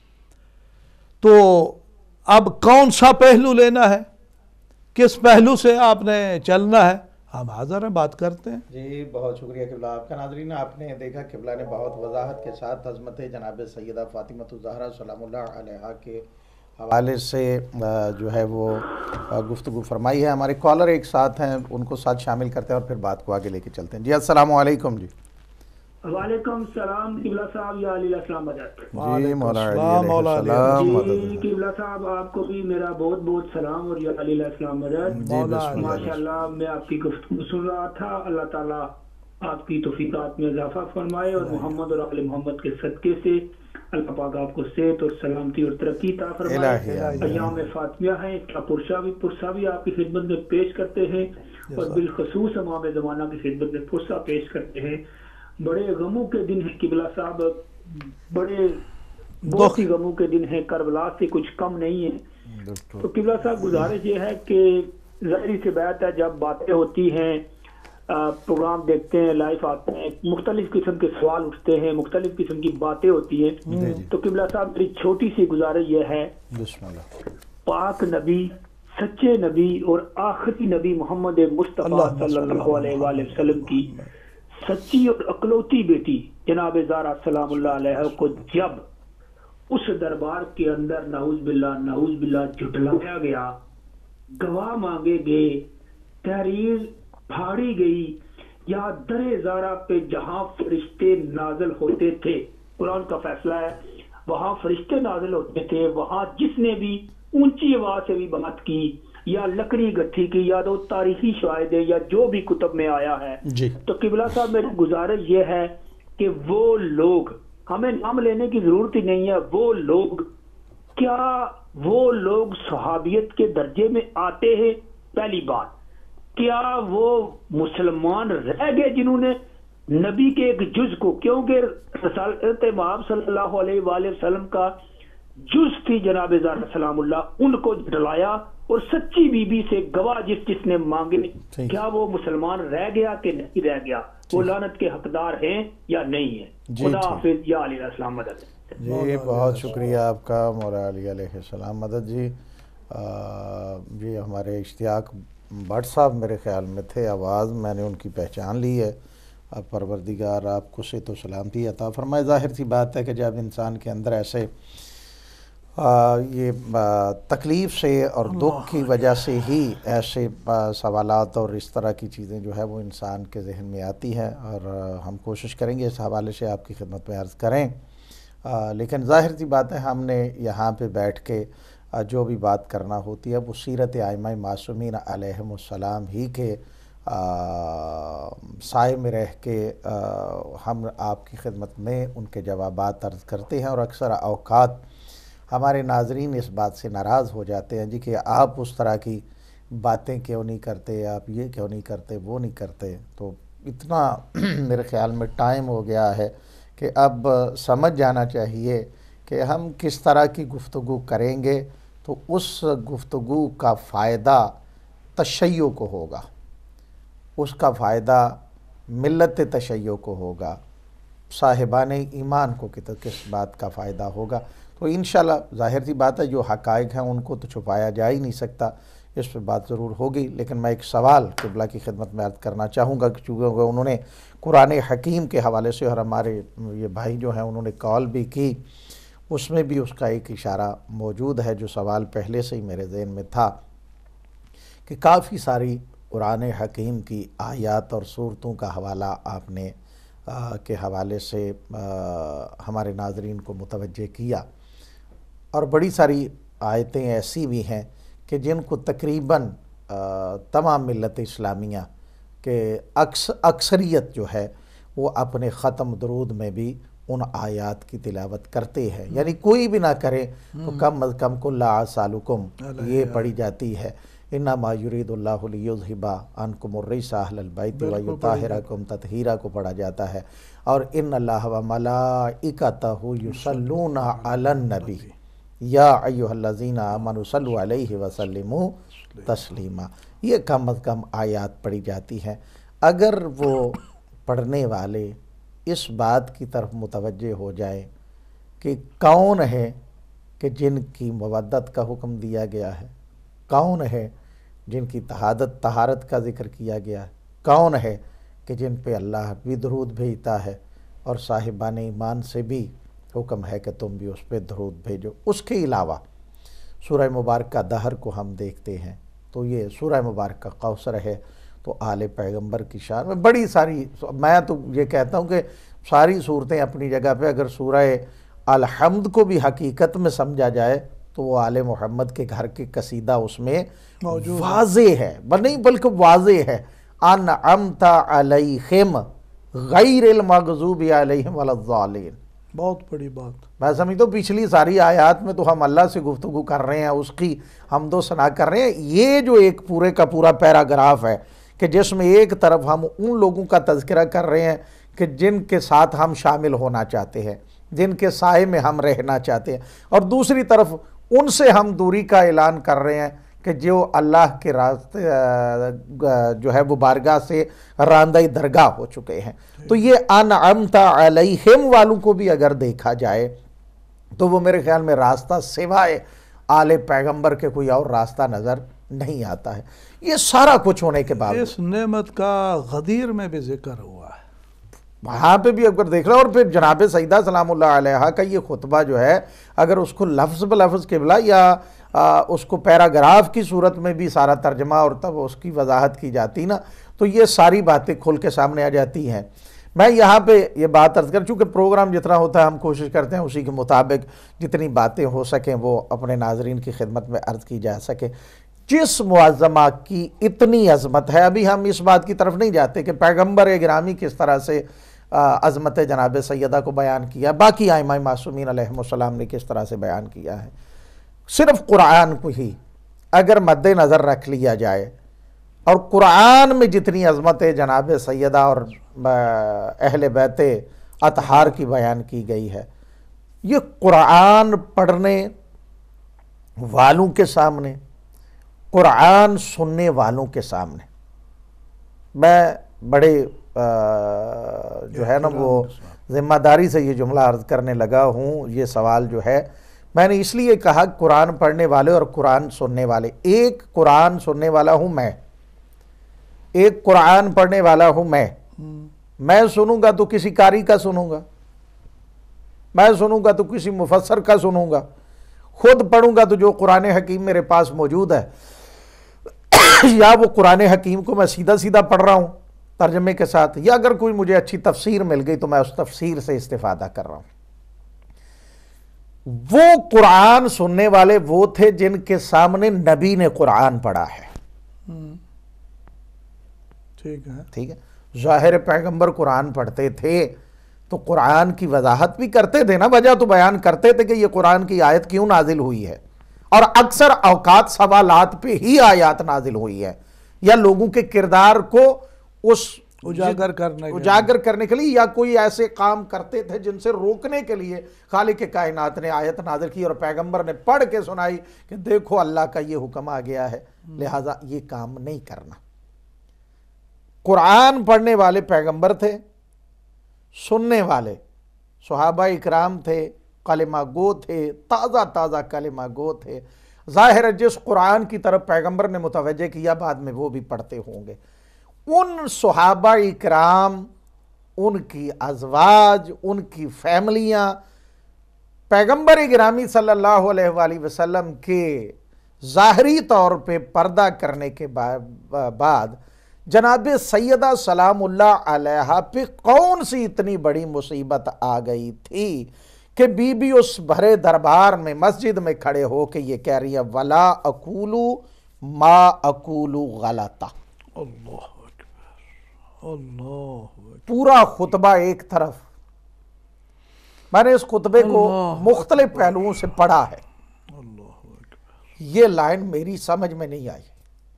تو اب کون سا پہلو لینا ہے، کس پہلو سے آپ نے چلنا ہے، ہم حاضر ہیں، بات کرتے ہیں۔ جی بہت شکریہ قبلہ آپ کا۔ ناظرین آپ نے دیکھا قبلہ نے بہت وضاحت کے ساتھ عظمت جناب سیدہ فاطمہ الزہرا سلام اللہ علیہا کے حوالے سے جو ہے وہ گفتگو فرمائی ہے۔ ہمارے کالر ایک ساتھ ہیں، ان کو ساتھ شامل کرتے ہیں اور پھر بات کو آگے لے کے چلتے ہیں۔ جی السلام علیکم۔ جی وعلیکم السلام قبلہ صاحب، یا علی السلام مدد۔ جی مولا علی جی قبلہ صاحب آپ کو بھی میرا بہت بہت سلام اور یا علی السلام مدد۔ ماشاءاللہ میں آپ کی گفتگو سن رہا تھا، اللہ تعالیٰ آپ کی توفیقات میں اضافہ فرمائے، اور محمد اور آل محمد کے صدقے سے اللہ پاک آپ کو صحت اور سلامتی اور ترقی عطا فرمائے۔ ایام فاطمیہ ہیں، اس کا پرسہ بھی آپ کی خدمت میں پیش کرتے ہیں، اور بالخصوص امام زمانہ کی خدمت میں پرسہ پیش کرتے ہیں۔ بڑے غموں کے دن ہیں قبلہ صاحب، بہت ہی غموں کے دن ہیں، کربلا سے کچھ کم نہیں ہے۔ تو قبلہ صاحب گزارش یہ ہے کہ ظاہری سی بات ہے، جب باتیں ہوتی ہیں، پروگرام دیکھتے ہیں، لائف آتے ہیں، مختلف قسم کے سوال اٹھتے ہیں، مختلف قسم کی باتیں ہوتی ہیں، تو قبلہ صاحب میری چھوٹی سی گزارش یہ ہے، پاک نبی سچے نبی اور آخری نبی محمد مصطفیٰ صلی اللہ علیہ وآلہ وسلم کی سچی اور اکلوتی بیٹی جناب زہرا سلام اللہ علیہ کو جب اس دربار کے اندر نعوذ باللہ جھٹلایا گیا، گواہ مانگے گئے، تحریر پھاڑی گئی، یا در زہرا پہ جہاں فرشتے نازل ہوتے تھے، قرآن کا فیصلہ ہے وہاں فرشتے نازل ہوتے تھے، وہاں جس نے بھی اونچی آواز سے بھی بات کی یا لکڑی گٹھی کی یا تو تاریخی شواہد ہے یا جو بھی کتب میں آیا ہے جی، تو قبلہ صاحب میری گزارش یہ ہے کہ وہ لوگ، ہمیں نام لینے کی ضرورت ہی نہیں ہے، وہ لوگ، کیا وہ لوگ صحابیت کے درجے میں آتے ہیں؟ پہلی بات، کیا وہ مسلمان رہ گئے جنہوں نے نبی کے ایک جز کو، کیونکہ رسالت امام صلی اللہ علیہ وآلہ وسلم کا جز تھی جناب زہرا سلام اللہ، ان کو جھٹلایا اور سچی بی بی سے گواہ جس نے مانگے، کیا وہ مسلمان رہ گیا کہ نہیں رہ گیا؟ وہ لعنت کے حقدار ہیں یا نہیں ہیں؟ خدا حافظ، یا علیہ السلام مدد۔ جی بہت شکریہ آپ کا مولا علی علیہ السلام مدد جی۔ جی ہمارے اشتیاق بٹ صاحب میرے خیال میں تھے، آواز میں نے ان کی پہچان لی ہے۔ پروردگار آپ کو صحت و سلامتی عطا فرمائے۔ ظاہر سی بات ہے کہ جب انسان کے اندر ایسے یہ تکلیف سے اور دکھ کی وجہ سے ہی ایسے سوالات اور اس طرح کی چیزیں جو ہے وہ انسان کے ذہن میں آتی ہیں، اور ہم کوشش کریں گے اس حوالے سے آپ کی خدمت میں عرض کریں۔ لیکن ظاہر سی بات ہے ہم نے یہاں پہ بیٹھ کے جو بھی بات کرنا ہوتی ہے وہ سیرت ائمہ معصومین علیہم السلام ہی کے سائے میں رہ کے ہم آپ کی خدمت میں ان کے جوابات عرض کرتے ہیں، اور اکثر اوقات ہمارے ناظرین اس بات سے ناراض ہو جاتے ہیں جی کہ آپ اس طرح کی باتیں کیوں نہیں کرتے، آپ یہ کیوں نہیں کرتے، وہ نہیں کرتے۔ تو اتنا میرے خیال میں ٹائم ہو گیا ہے کہ اب سمجھ جانا چاہیے کہ ہم کس طرح کی گفتگو کریں گے تو اس گفتگو کا فائدہ تشیع کو ہوگا، اس کا فائدہ ملت تشیع کو ہوگا، صاحبان ایمان کو کس بات کا فائدہ ہوگا۔ تو انشاءاللہ ظاہر سی بات ہے جو حقائق ہیں ان کو تو چھپایا جا ہی نہیں سکتا، اس پہ بات ضرور ہوگی۔ لیکن میں ایک سوال قبلہ کی خدمت میں عرض کرنا چاہوں گا کہ چونکہ انہوں نے قرآن حکیم کے حوالے سے، اور ہمارے یہ بھائی جو ہیں انہوں نے کال بھی کی، اس میں بھی اس کا ایک اشارہ موجود ہے جو سوال پہلے سے ہی میرے ذہن میں تھا کہ کافی ساری قرآن حکیم کی آیات اور صورتوں کا حوالہ آپ نے کے حوالے سے ہمارے ناظرین کو متوجہ کیا، اور بڑی ساری آیتیں ایسی بھی ہیں کہ جن کو تقریباً تمام ملت اسلامیہ کے اکثریت جو ہے وہ اپنے ختم درود میں بھی ان آیات کی تلاوت کرتے ہیں، یعنی کوئی بھی نہ کرے تو کم از کم کل اعصالکم یہ پڑھی جاتی ہے، انما یرید اللہ لیذھب عنکم الرجس اہل البیت ویطہرکم تطہیرا کو پڑھا جاتا ہے، اور ان اللہ وملائکتہ یصلون علی النبی یا ایھا الذین آمنوا صلوا علیہ وسلموا تسلیما، یہ کم از کم آیات پڑھی جاتی ہیں۔ اگر وہ پڑھنے والے اس بات کی طرف متوجہ ہو جائیں کہ کون ہے کہ جن کی مودت کا حکم دیا گیا ہے، کون ہے جن کی طہارت کا ذکر کیا گیا ہے، کون ہے کہ جن پہ اللہ بھی درود بھیجتا ہے، اور صاحبان ایمان سے بھی حکم ہے کہ تم بھی اس پہ درود بھیجو۔ اس کے علاوہ سورہ مبارکہ دہر کو ہم دیکھتے ہیں تو یہ سورہ مبارکہ کوثر ہے، تو آل پیغمبر کی شان میں بڑی ساری، میں تو یہ کہتا ہوں کہ ساری صورتیں اپنی جگہ پہ، اگر سورہ الحمد کو بھی حقیقت میں سمجھا جائے تو وہ آل محمد کے گھر کے قصیدہ اس میں واضح ہے، نہیں بلکہ واضح ہے، انعمت علیہم غیر المغضوب علیہم ولا الضالین۔ بہت بڑی بات، میں سمجھتا ہوں پچھلی ساری آیات میں تو ہم اللہ سے گفتگو کر رہے ہیں، اس کی حمد و ثنا کر رہے ہیں، یہ جو ایک پورے کا پورا پیراگراف ہے کہ جس میں ایک طرف ہم ان لوگوں کا تذکرہ کر رہے ہیں کہ جن کے ساتھ ہم شامل ہونا چاہتے ہیں، جن کے سائے میں ہم رہنا چاہتے ہیں، اور دوسری طرف ان سے ہم دوری کا اعلان کر رہے ہیں کہ جو اللہ کے راستے جو ہے وہ بارگاہ سے راندہ درگاہ ہو چکے ہیں۔ تو یہ انعمت علیہم والوں کو بھی اگر دیکھا جائے تو وہ میرے خیال میں راستہ سوائے آل پیغمبر کے کوئی اور راستہ نظر نہیں آتا ہے. یہ سارا کچھ ہونے کے بعد اس نعمت کا غدیر میں بھی ذکر ہوا ہے وہاں پہ بھی اگر دیکھ رہا. اور پھر جناب سیدہ سلام اللہ علیہ کا یہ خطبہ جو ہے اگر اس کو لفظ بلفظ قبلہ یا اس کو پیراگراف کی صورت میں بھی سارا ترجمہ اور تب اس کی وضاحت کی جاتی نا تو یہ ساری باتیں کھل کے سامنے آ جاتی ہیں. میں یہاں پہ یہ بات عرض کر چونکہ پروگرام جتنا ہوتا ہے ہم کوشش کرتے ہیں اسی کے مطابق جتنی باتیں ہو سکیں وہ اپنے ناظرین کی خدمت میں عرض کی جا سکے. جس معظمہ کی اتنی عظمت ہے, ابھی ہم اس بات کی طرف نہیں جاتے کہ پیغمبر گرامی کس طرح سے عظمت جناب سیدہ کو بیان کیا, باقی ائمہ معصومین علیہم السلام نے کس طرح سے بیان کیا ہے. صرف قرآن کو ہی اگر مد نظر رکھ لیا جائے اور قرآن میں جتنی عظمت جناب سیدہ اور اہل بیت اطہار کی بیان کی گئی ہے, یہ قرآن پڑھنے والوں کے سامنے, قرآن سننے والوں کے سامنے, میں بڑے جو ہے نا وہ ذمہ داری سے یہ جملہ عرض کرنے لگا ہوں. یہ سوال جو ہے میں نے اس لیے کہا قرآن پڑھنے والے اور قرآن سننے والے. ایک قرآن سننے والا ہوں میں, ایک قرآن پڑھنے والا ہوں میں سنوں گا تو کسی قاری کا سنوں گا, میں سنوں گا تو کسی مفسر کا سنوں گا, خود پڑھوں گا تو جو قرآن حکیم میرے پاس موجود ہے یا وہ قرآن حکیم کو میں سیدھا سیدھا پڑھ رہا ہوں ترجمے کے ساتھ, یا اگر کوئی مجھے اچھی تفسیر مل گئی تو میں اس تفسیر سے استفادہ کر رہا ہوں. وہ قرآن سننے والے وہ تھے جن کے سامنے نبی نے قرآن پڑھا ہے. ٹھیک ہے, ظاہر پیغمبر قرآن پڑھتے تھے تو قرآن کی وضاحت بھی کرتے تھے نا, وجہ تو بیان کرتے تھے کہ یہ قرآن کی آیت کیوں نازل ہوئی ہے, اور اکثر اوقات سوالات پہ ہی آیات نازل ہوئی ہے یا لوگوں کے کردار کو اس اجاگر کرنے کے لیے, یا کوئی ایسے کام کرتے تھے جن سے روکنے کے لیے خالق کائنات نے آیت نازل کی اور پیغمبر نے پڑھ کے سنائی کہ دیکھو اللہ کا یہ حکم آ گیا ہے, لہٰذا یہ کام نہیں کرنا. قرآن پڑھنے والے پیغمبر تھے, سننے والے صحابہ اکرام تھے, کلمہ گو تھے, تازہ تازہ کلمہ گو تھے. ظاہر ہے جس قرآن کی طرف پیغمبر نے متوجہ کیا بعد میں وہ بھی پڑھتے ہوں گے. ان صحابہ اکرام, ان کی ازواج, ان کی فیملیاں پیغمبر گرامی صلی اللہ علیہ وآلہ وسلم کے ظاہری طور پہ پردہ کرنے کے بعد جناب سیدہ سلام اللہ علیہ پہ کون سی اتنی بڑی مصیبت آ گئی تھی کہ بی بی اس بھرے دربار میں مسجد میں کھڑے ہو کے یہ کہہ رہی ہے ولا اقولو ما اقولو غلطا. اللہ اکبر, اللہ اکبر. پورا خطبہ ایک طرف, میں نے اس خطبے کو مختلف پہلوؤں سے پڑھا ہے. یہ لائن میری سمجھ میں نہیں آئی.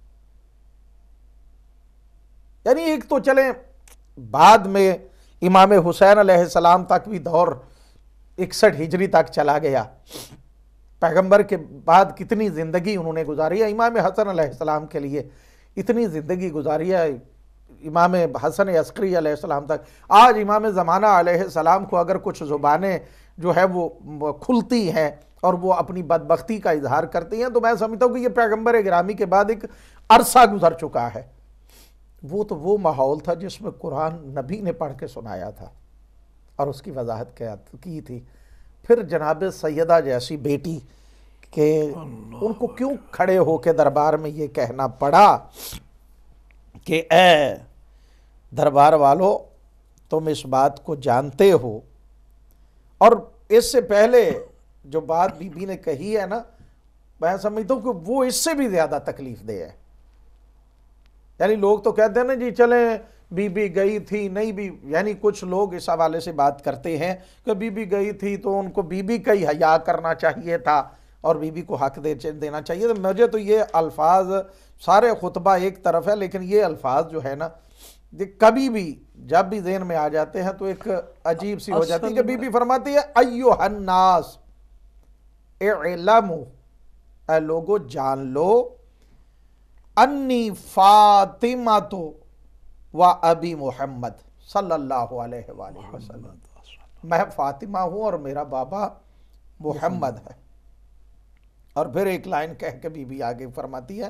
یعنی ایک تو چلیں بعد میں امام حسین علیہ السلام تک بھی دور 61 ہجری تک چلا گیا, پیغمبر کے بعد کتنی زندگی انہوں نے گزاری ہے. امام حسن علیہ السلام کے لیے اتنی زندگی گزاری ہے, امام حسن عسکری علیہ السلام تک. آج امام زمانہ علیہ السلام کو اگر کچھ زبانیں جو ہے وہ کھلتی ہیں اور وہ اپنی بدبختی کا اظہار کرتی ہیں تو میں سمجھتا ہوں کہ یہ پیغمبر گرامی کے بعد ایک عرصہ گزر چکا ہے. وہ تو وہ ماحول تھا جس میں قرآن نبی نے پڑھ کے سنایا تھا اور اس کی وضاحت کی تھی. پھر جناب سیدہ جیسی بیٹی کہ ان کو کیوں کھڑے ہو کے دربار میں یہ کہنا پڑا کہ اے دربار والو تم اس بات کو جانتے ہو. اور اس سے پہلے جو بات بی بی نے کہی ہے نا, میں سمجھتا ہوں کہ وہ اس سے بھی زیادہ تکلیف دہ ہے. یعنی لوگ تو کہتے ہیں نا جی چلیں بی بی گئی تھی, نہیں بھی, یعنی کچھ لوگ اس حوالے سے بات کرتے ہیں کہ بی بی گئی تھی تو ان کو بی بی کا ہی حیا کرنا چاہیے تھا اور بی بی کو حق دینا چاہیے. تو مجھے تو یہ الفاظ, سارے خطبہ ایک طرف ہے لیکن یہ الفاظ جو ہے نا کبھی بھی جب بھی ذہن میں آ جاتے ہیں تو ایک عجیب سی ہو جاتی ہے کہ بی بی فرماتی ہے ایھا الناس اعلموا, اے لوگو جان لو, انی فاطمہ و ابی محمد صلی اللہ علیہ وآلہ وسلم, میں فاطمہ ہوں اور میرا بابا محمد ہے. اور پھر ایک لائن کہہ کے بی بی آگے فرماتی ہے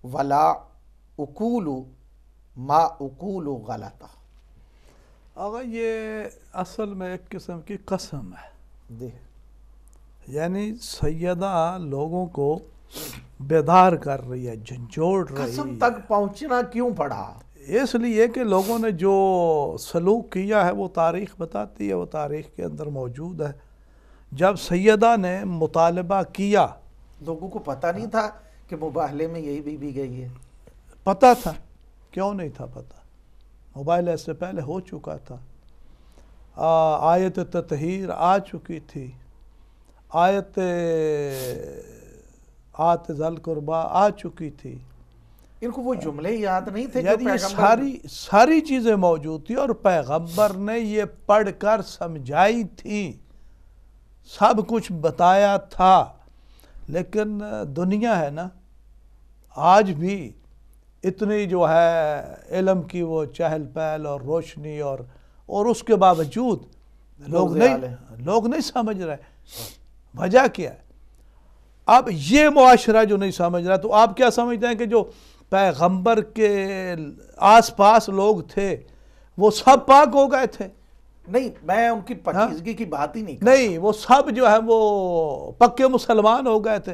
ولا اکول ما اکول غلط. آقا یہ اصل میں ایک قسم کی قسم ہے. جی یعنی سیدہ لوگوں کو بیدار کر رہی ہے، جھنجھوڑ رہی قسم ہے. تک پہنچنا کیوں پڑا؟ اس لیے کہ لوگوں نے جو سلوک کیا ہے وہ تاریخ بتاتی ہے، وہ تاریخ کے اندر موجود ہے. جب سیدہ نے مطالبہ کیا، لوگوں کو پتہ نہیں تھا کہ مباہلے میں یہی بی گئی ہے؟ پتہ تھا. کیوں نہیں تھا پتہ؟ موبائل ایسے پہلے ہو چکا تھا. آیت تطہیر آ چکی تھی، آیت آت ذل قربا آ چکی تھی. ان کو وہ جملے یاد نہیں تھے جو یعنی یہ پیغمبر ساری چیزیں موجود تھی اور پیغمبر نے یہ پڑھ کر سمجھائی تھی، سب کچھ بتایا تھا. لیکن دنیا ہے نا آج بھی اتنی جو ہے علم کی وہ چہل پہل اور روشنی اور اس کے باوجود لوگ نہیں سمجھ رہے. وجہ کیا ہے؟ اب یہ معاشرہ جو نہیں سمجھ رہا، تو آپ کیا سمجھتے ہیں کہ جو پیغمبر کے آس پاس لوگ تھے وہ سب پاک ہو گئے تھے؟ نہیں، میں ان کی پاکیزگی کی بات ہی نہیں نہیں، وہ سب جو ہے وہ پکے مسلمان ہو گئے تھے.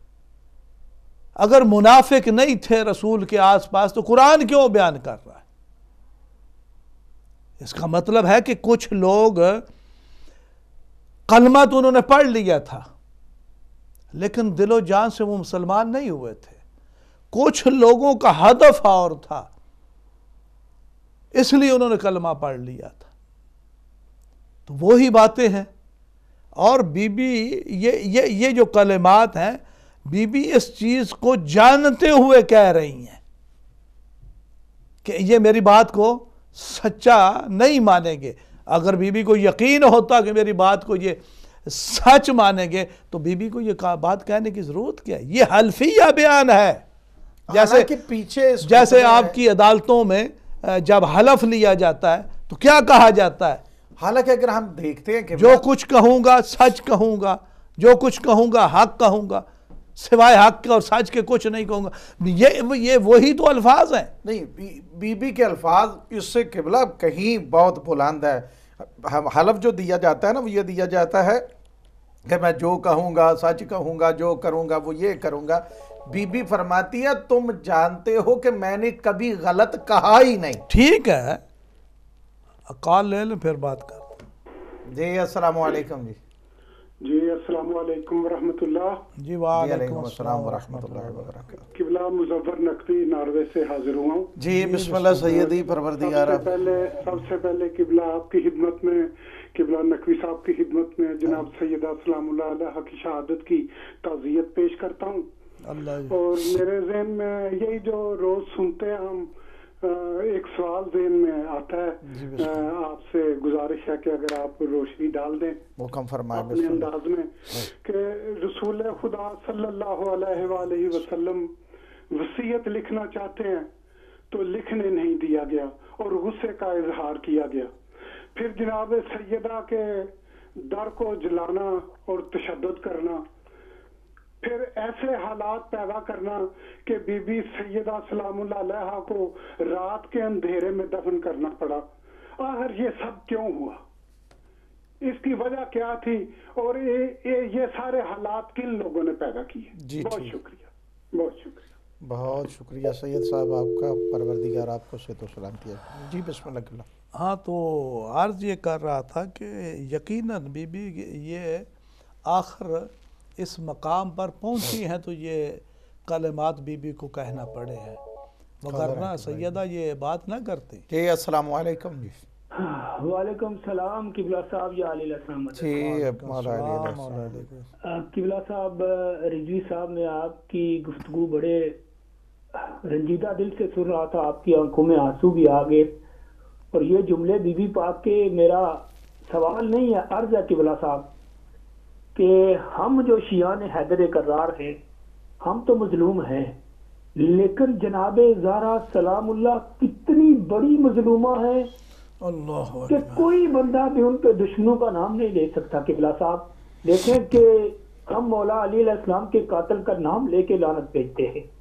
اگر منافق نہیں تھے رسول کے آس پاس تو قرآن کیوں بیان کر رہا ہے؟ اس کا مطلب ہے کہ کچھ لوگ کلمہ تو انہوں نے پڑھ لیا تھا لیکن دل و جان سے وہ مسلمان نہیں ہوئے تھے. کچھ لوگوں کا ہدف اور تھا، اس لیے انہوں نے کلمہ پڑھ لیا تھا. تو وہی باتیں ہیں. اور بی بی یہ جو کلمات ہیں، بی بی اس چیز کو جانتے ہوئے کہہ رہی ہیں کہ یہ میری بات کو سچا نہیں مانیں گے. اگر بی بی کو یقین ہوتا کہ میری بات کو یہ سچ مانیں گے تو بی بی کو یہ بات کہنے کی ضرورت کیا ہے؟ یہ حلفیہ بیان ہے. جیسے آپ کی عدالتوں میں جب حلف لیا جاتا ہے تو کیا کہا جاتا ہے؟ حالانکہ اگر ہم دیکھتے ہیں کہ جو کچھ کہوں گا سچ کہوں گا، جو کچھ کہوں گا حق کہوں گا، سوائے حق اور سچ کے کچھ نہیں کہوں گا. یہ وہی تو الفاظ ہیں. نہیں، بی بی کے الفاظ اس سے قبلہ کہیں بہت بلند ہے. حلف جو دیا جاتا ہے نا، وہ یہ دیا جاتا ہے کہ میں جو کہوں گا سچ کہوں گا، جو کروں گا وہ یہ کروں گا. بی بی فرماتی ہے تم جانتے ہو کہ میں نے کبھی غلط کہا ہی نہیں. ٹھیک ہے، کال لے لیں پھر بات کرتے ہیں. جی السلام علیکم. جی السلام علیکم ورحمۃ اللہ. جی وعلیکم السلام ورحمۃ اللہ وبرکاتہ. قبلہ مظفر نقوی ناروے سے حاضر ہوا ہوں. جی بسم اللہ سیدی پروردگار. سب سے پہلے قبلہ آپ کی خدمت میں، قبلہ نقوی صاحب کی خدمت میں جناب سیدہ سلام اللہ علیہ کی شہادت کی تعزیت پیش کرتا ہوں. اور میرے ذہن میں یہی جو روز سنتے ہیں ہم، ایک سوال ذہن میں آتا ہے. آپ سے گزارش ہے کہ اگر آپ روشنی ڈال دیں اپنے انداز میں کہ رسول خدا صلی اللہ علیہ وآلہ وسلم وصیت لکھنا چاہتے ہیں تو لکھنے نہیں دیا گیا اور غصے کا اظہار کیا گیا. پھر جناب سیدہ کے در کو جلانا اور تشدد کرنا، پھر ایسے حالات پیدا کرنا کہ بی بی سیدہ سلام اللہ علیہ کو رات کے اندھیرے میں دفن کرنا پڑا. آخر یہ سب کیوں ہوا؟ اس کی وجہ کیا تھی؟ اور یہ سارے حالات کن لوگوں نے پیدا کیے؟ بہت شکریہ، بہت شکریہ. بہت شکریہ سید صاحب آپ کا، پروردگار آپ کو صحت و سلامتی ہے. جی بسم اللہ. ہاں تو عرض یہ کر رہا تھا کہ یقیناً بی بی یہ آخر اس مقام پر پہنچی ہیں تو یہ کلمات بی بی کو کہنا پڑے ہیں، وگرنہ سیدہ یہ بات نہ کرتی. جی السلام علیکم. جی وعلیکم السلام قبلہ صاحب. یا علیہ السلام. قبلہ صاحب، رضوی صاحب، میں آپ کی گفتگو بڑے رنجیدہ دل سے سن رہا تھا. آپ کی آنکھوں میں آنسو بھی آ گئے. اور یہ جملے بی بی پاک کے، میرا سوال نہیں ہے، عرض ہے قبلہ صاحب کہ ہم جو شیعان حیدر کرار ہیں، ہم تو مظلوم ہیں، لیکن جناب زہرا سلام اللہ کتنی بڑی مظلومہ ہے کہ کوئی بندہ بھی ان کے دشمنوں کا نام نہیں لے سکتا. قبلہ صاحب دیکھیں کہ ہم مولا علی علیہ السلام کے قاتل کا نام لے کے لعنت بھیجتے ہیں.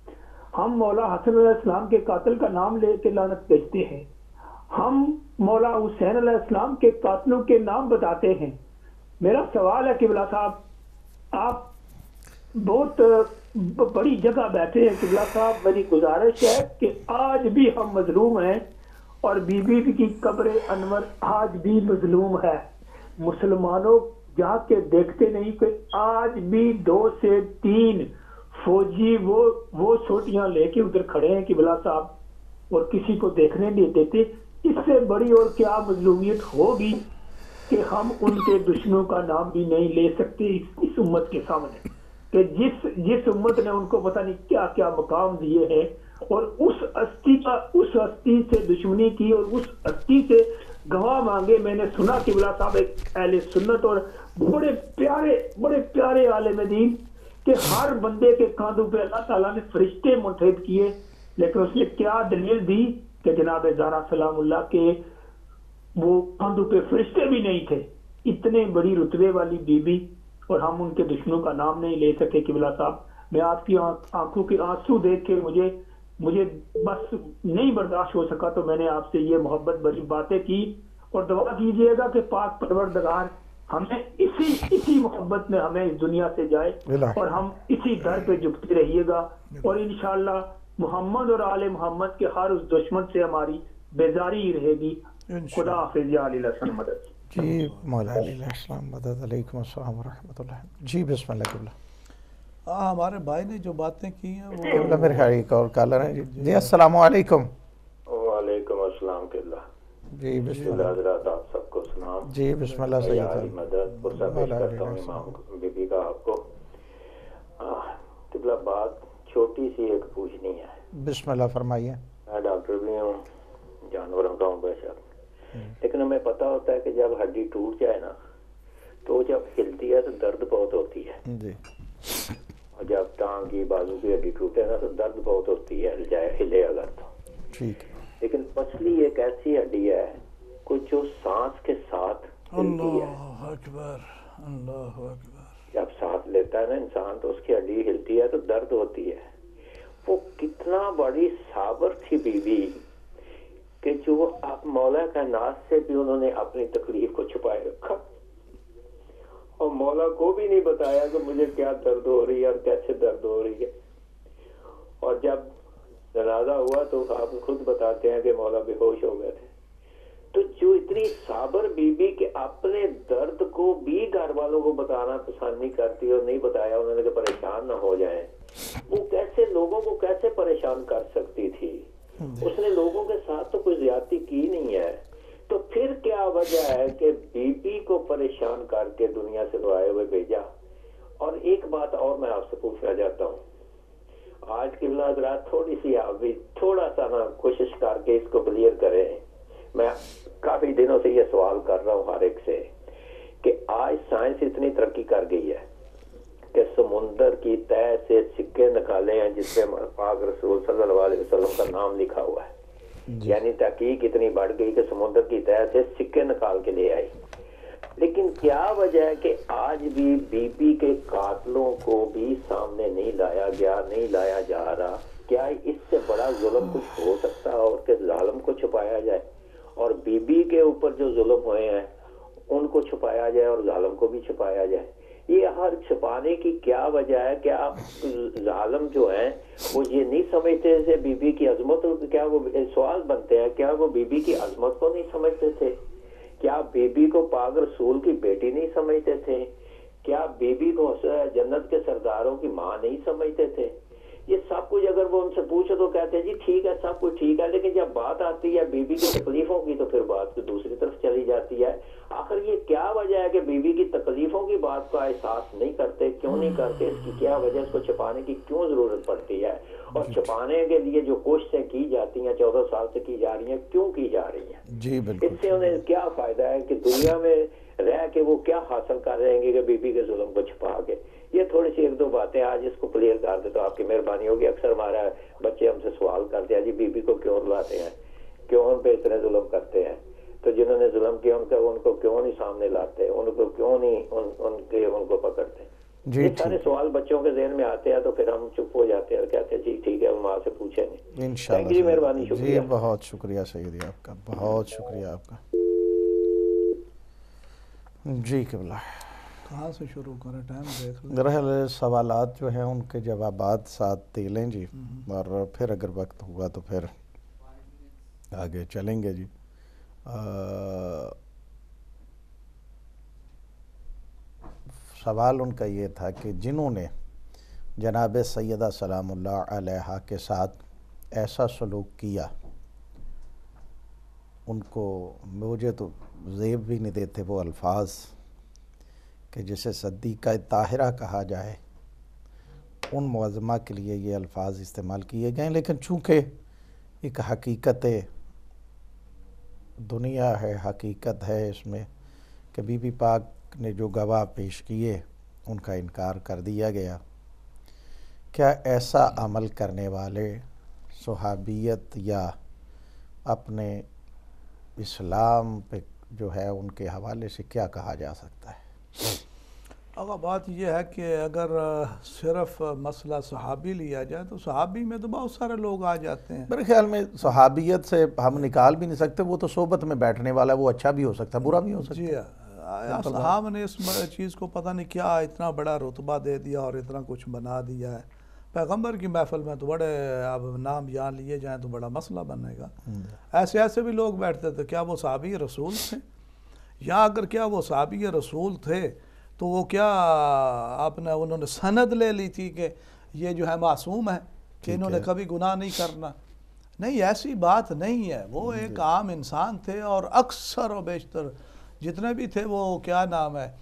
ہم مولا حسن علیہ السلام کے قاتل کا نام لے کے لعنت بھیجتے ہیں، ہم مولا حسین علیہ السلام کے قاتلوں کے نام بتاتے ہیں۔ میرا سوال ہے قبلہ صاحب، آپ بہت بڑی جگہ بیٹھے ہیں قبلہ صاحب، میری گزارش ہے کہ آج بھی ہم مظلوم ہیں اور بی بی کی قبر انور آج بھی مظلوم ہے۔ مسلمانوں جا کے دیکھتے نہیں کہ آج بھی 2 سے 3 فوجی وہ چھوٹیاں لے کے ادھر کھڑے ہیں قبلہ صاحب، اور کسی کو دیکھنے نہیں دیتے۔ اس سے بڑی اور کیا مظلومیت ہوگی کہ ہم ان کے دشمنوں کا نام بھی نہیں لے سکتے اس امت کے سامنے، کہ جس امت نے ان کو پتہ نہیں کیا کیا مقام دیے ہیں، اور اس ہستی سے دشمنی کی اور اس ہستی سے گواہ مانگے۔ میں نے سنا قبلہ صاحب ایک اہل سنت اور بڑے پیارے عالم دین کہ ہر بندے کے کاندھوں پہ اللہ تعالیٰ نے فرشتے منتخب کیے، لیکن اس نے کیا دلیل دی کہ جناب زہرا سلام اللہ کے وہ کاندھوں پہ فرشتے بھی نہیں تھے، اتنے بڑی رتبے والی بی بی، اور ہم ان کے دشمنوں کا نام نہیں لے سکے۔ قبلہ صاحب میں آپ کی آنکھوں کے آنسو دیکھ کے مجھے بس نہیں برداشت ہو سکا، تو میں نے آپ سے یہ محبت بھری باتیں کی، اور دعا کیجئے گا کہ پاک پروردگار ہمیں اسی محبت میں ہمیں اس دنیا سے جائے، اور ہم اسی در پہ جھکتے رہیے گا، اور انشاءاللہ محمد اور آل محمد کے ہر اس دشمن سے ہماری بیزاری ہی رہے گی۔ خدا حافظ یا علی السلام مدد۔ جی مولا علی السلام مدد، علیکم السلام ورحمۃ اللہ۔ جی بسم اللہ قبلہ۔ ہمارے بھائی نے جو باتیں کی ہیں وہ قبلہ میرے خیال ایک اور کالر ہیں۔ جی السلام علیکم۔ وعلیکم السلام قبلہ۔ جی بسم اللہ۔ حضرات آپ سب کو سلام۔ جی بسم اللہ سید علی مدد پرسہ پیش کرتا ہوں امام بی بی کا آپ کو۔ قبلہ بات چھوٹی سی ایک پوچھنی ہے۔ بسم اللہ فرمائیے۔ میں ڈاکٹر بھی ہوں، جانوروں کا ہوں بے شک، لیکن ہمیں پتہ ہوتا ہے کہ جب ہڈی ٹوٹ جائے نا تو جب ہلتی ہے تو درد بہت ہوتی ہے جی، اور جب ٹانگ کی بازو کی ہڈی ٹوٹے نا تو درد بہت ہوتی ہے، ہلے اگر تو ٹھیک۔ لیکن پسلی ایک ایسی ہڈی ہے کچھ جو سانس کے ساتھ ہلتی ہے۔ اللہ اکبر، اللہ اکبر۔ جب سانس لیتا ہے نا انسان تو اس کی ہڈی ہلتی ہے تو درد ہوتی ہے۔ وہ کتنا بڑی صابر تھی بی بی کہ جو اب مولا کائنات سے بھی انہوں نے اپنی تکلیف کو چھپائے رکھا اور مولا کو بھی نہیں بتایا کہ مجھے کیا درد ہو رہی ہے اور کیسے درد ہو رہی ہے۔ اور جب جنازہ ہوا تو آپ خود بتاتے ہیں کہ مولا بے ہوش ہو گئے تھے۔ تو جو اتنی صابر بی بی کہ اپنے درد کو بھی گھر والوں کو بتانا پسند نہیں کرتی اور نہیں بتایا انہوں نے کہ پریشان نہ ہو جائیں، وہ کیسے لوگوں کو کیسے پریشان کر سکتی تھی؟ اس نے لوگوں کے ساتھ تو کوئی زیادتی کی نہیں ہے، تو پھر کیا وجہ ہے کہ بی بی کو پریشان کر کے دنیا سے دعائے ہوئے بھیجا؟ اور ایک بات اور میں آپ سے پوچھنا چاہتا ہوں، آج کے حضرات تھوڑی سی آپ بھی تھوڑا سا نا کوشش کر کے اس کو کلیئر کریں۔ میں کافی دنوں سے یہ سوال کر رہا ہوں ہر ایک سے کہ آج سائنس اتنی ترقی کر گئی ہے کہ سمندر کی تہ سے سکے نکالے ہیں جس پہ پاک رسول صلی اللہ علیہ وسلم کا نام لکھا ہوا ہے، یعنی تحقیق اتنی بڑھ گئی کہ سمندر کی تہ سے سکے نکال کے لے آئی۔ لیکن کیا وجہ ہے کہ آج بھی بی بی کے قاتلوں کو بھی سامنے نہیں لایا گیا، نہیں لایا جا رہا؟ کیا اس سے بڑا ظلم کچھ ہو سکتا ہے اور کہ ظالم کو چھپایا جائے اور بی بی کے اوپر جو ظلم ہوئے ہیں ان کو چھپایا جائے اور ظالم کو بھی چھپایا جائے؟ یہ ہر چھپانے کی کیا وجہ ہے؟ کیا ظالم جو ہیں وہ یہ نہیں سمجھتے تھے بی بی کی عظمت؟ کیا وہ سوال بنتے ہیں، کیا وہ بی بی کی عظمت کو نہیں سمجھتے تھے؟ کیا بی بی کو پاک رسول کی بیٹی نہیں سمجھتے تھے؟ کیا بی بی کو جنت کے سرداروں کی ماں نہیں سمجھتے تھے؟ یہ سب کچھ اگر وہ ان سے پوچھو تو کہتے ہیں جی ٹھیک ہے، سب کچھ ٹھیک ہے، لیکن جب بات آتی ہے بی بی کی تکلیفوں کی تو پھر بات دوسری طرف چلی جاتی ہے۔ آخر یہ کیا وجہ ہے کہ بی بی کی تکلیفوں کی بات کا احساس نہیں کرتے؟ کیوں نہیں کرتے؟ اس کی کیا وجہ؟ اس کو چھپانے کی کیوں ضرورت پڑتی ہے؟ اور چھپانے کے لیے جو کوششیں کی جاتی ہیں 14 سال سے کی جا رہی ہیں، کیوں کی جا رہی ہیں؟ جی بالکل۔ اس سے انہیں کیا فائدہ ہے کہ دنیا میں رہ کے وہ کیا حاصل کر رہے ہیں کہ بی بی کے ظلم کو چھپا کے؟ یہ تھوڑی سی ایک دو باتیں آج اس کو کلیئر کر دے تو آپ کی مہربانی ہوگی۔ اکثر ہمارا بچے ہم سے سوال کرتے ہیں جی بی بی کو کیوں رلاتے ہیں، کیوں ان پہ اتنے ظلم کرتے ہیں؟ تو جنہوں نے ظلم کیا ان کو کیوں نہیں سامنے لاتے، ان کو کیوں نہیں ان کو پکڑتے؟ جی یہ سارے سوال بچوں کے ذہن میں آتے ہیں تو پھر ہم چپ ہو جاتے ہیں اور کہتے ہیں جی ٹھیک ہے ہم وہاں سے پوچھیں گے انشاءاللہ جی مہربانی جی شکریہ بہت شکریہ سیدی آپ کا بہت شکریہ آپ کا جی قبلہ کہاں سے شروع کریں ٹائم دیکھ لیں درحال سوالات جو ہیں ان کے جوابات ساتھ دے لیں جی اور پھر اگر وقت ہوا تو پھر آگے چلیں گے جی سوال ان کا یہ تھا کہ جنہوں نے جناب سیدہ سلام اللہ علیہا کے ساتھ ایسا سلوک کیا ان کو مجھے تو زیب بھی نہیں دیتے وہ الفاظ کہ جسے صدیقہ طاہرہ کہا جائے، ان معظمہ کے لیے یہ الفاظ استعمال کیے گئے، لیکن چونکہ ایک حقیقت دنیا ہے، حقیقت ہے اس میں کہ بی بی پاک نے جو گواہ پیش کیے ان کا انکار کر دیا گیا، کیا ایسا عمل کرنے والے صحابیت یا اپنے اسلام پہ جو ہے ان کے حوالے سے کیا کہا جا سکتا ہے؟ اگر بات یہ ہے کہ اگر صرف مسئلہ صحابی لیا جائے تو صحابی میں تو بہت سارے لوگ آ جاتے ہیں. میرے خیال میں صحابیت سے ہم نکال بھی نہیں سکتے، وہ تو صحبت میں بیٹھنے والا ہے، وہ اچھا بھی ہو سکتا ہے برا بھی ہو سکتا ہے. جی اصحاب نے اس چیز کو پتہ نہیں کیا اتنا بڑا رتبہ دے دیا اور اتنا کچھ بنا دیا ہے. پیغمبر کی محفل میں تو بڑے اب نام جان لیے جائیں تو بڑا مسئلہ بنے گا. ایسے بھی لوگ بیٹھتے تھے، کیا وہ صحابی رسول تھے؟ یا اگر کیا وہ صحابی رسول تھے تو وہ کیا انہوں نے سند لے لی تھی کہ یہ جو ہے معصوم ہے کہ انہوں نے کبھی گناہ نہیں کرنا؟ نہیں، ایسی بات نہیں ہے. وہ ایک عام انسان تھے اور اکثر و بیشتر جتنے بھی تھے وہ کیا نام ہے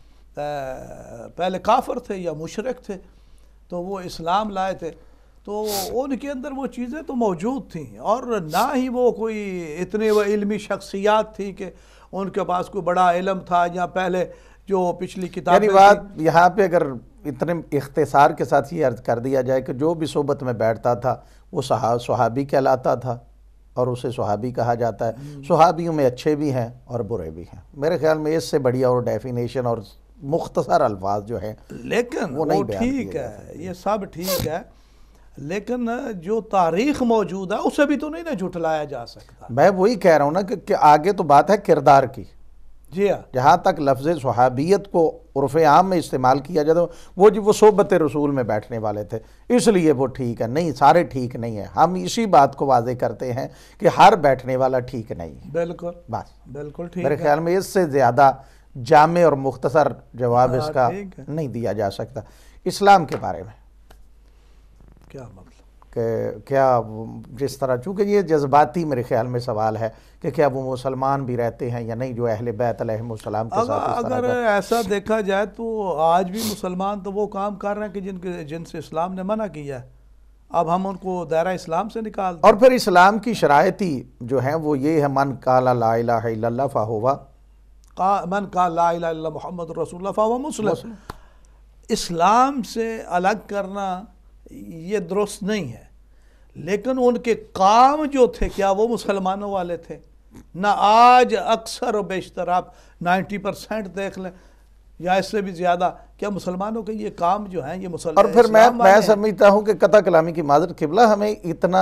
پہلے کافر تھے یا مشرک تھے، تو وہ اسلام لائے تھے تو ان کے اندر وہ چیزیں تو موجود تھیں، اور نہ ہی وہ کوئی اتنے وہ علمی شخصیات تھی کہ ان کے پاس کوئی بڑا علم تھا. یا پہلے جو پچھلی کتابیں یعنی بات یہاں پہ اگر اتنے اختصار کے ساتھ یہ عرض کر دیا جائے کہ جو بھی صحبت میں بیٹھتا تھا وہ صحابی کہلاتا تھا اور اسے صحابی کہا جاتا ہے. صحابیوں میں اچھے بھی ہیں اور برے بھی ہیں. میرے خیال میں اس سے بڑھیا اور ڈیفینیشن اور مختصر الفاظ جو ہیں لیکن وہ ٹھیک ہے، یہ سب ٹھیک ہے، لیکن جو تاریخ موجود ہے اسے بھی تو نہیں نہ جھٹلایا جا سکتا. میں وہی کہہ رہا ہوں نا کہ آگے تو بات ہے کردار کی. جی ہاں، جہاں تک لفظ صحابیت کو عرف عام میں استعمال کیا جاتا وہ صحبت رسول میں بیٹھنے والے تھے اس لیے وہ ٹھیک ہے. نہیں، سارے ٹھیک نہیں ہیں. ہم اسی بات کو واضح کرتے ہیں کہ ہر بیٹھنے والا ٹھیک نہیں ہے. بالکل بس بالکل ٹھیک. میرے خیال میں اس سے زیادہ جامع اور مختصر جواب اس کا نہیں دیا جا سکتا. اسلام کے بارے میں کیا مطلب کہ کیا جس طرح، چونکہ یہ جذباتی میرے خیال میں سوال ہے کہ کیا وہ مسلمان بھی رہتے ہیں یا نہیں جو اہل بیت علیہم السلام کے ساتھ اس طرح اگر ایسا دیکھا جائے تو آج بھی مسلمان تو وہ کام کر رہے ہیں کہ جن سے اسلام نے منع کیا ہے. اب ہم ان کو دائرہ اسلام سے نکال دیں. اور پھر اسلام کی شرائطی جو ہیں وہ یہ ہے من قال لا الہ الا اللہ فہو من قال لا الہ الا محمد رسول اللہ فہو مسلم. اسلام سے الگ کرنا یہ درست نہیں ہے، لیکن ان کے کام جو تھے کیا وہ مسلمانوں والے تھے؟ نہ آج اکثر و بیشتر آپ 90% دیکھ لیں یا اس سے بھی زیادہ، کیا مسلمانوں کے یہ کام جو ہیں یہ مسلمان؟ اور پھر میں سمجھتا ہوں کہ قطع کلامی کی معذرت قبلہ، ہمیں اتنا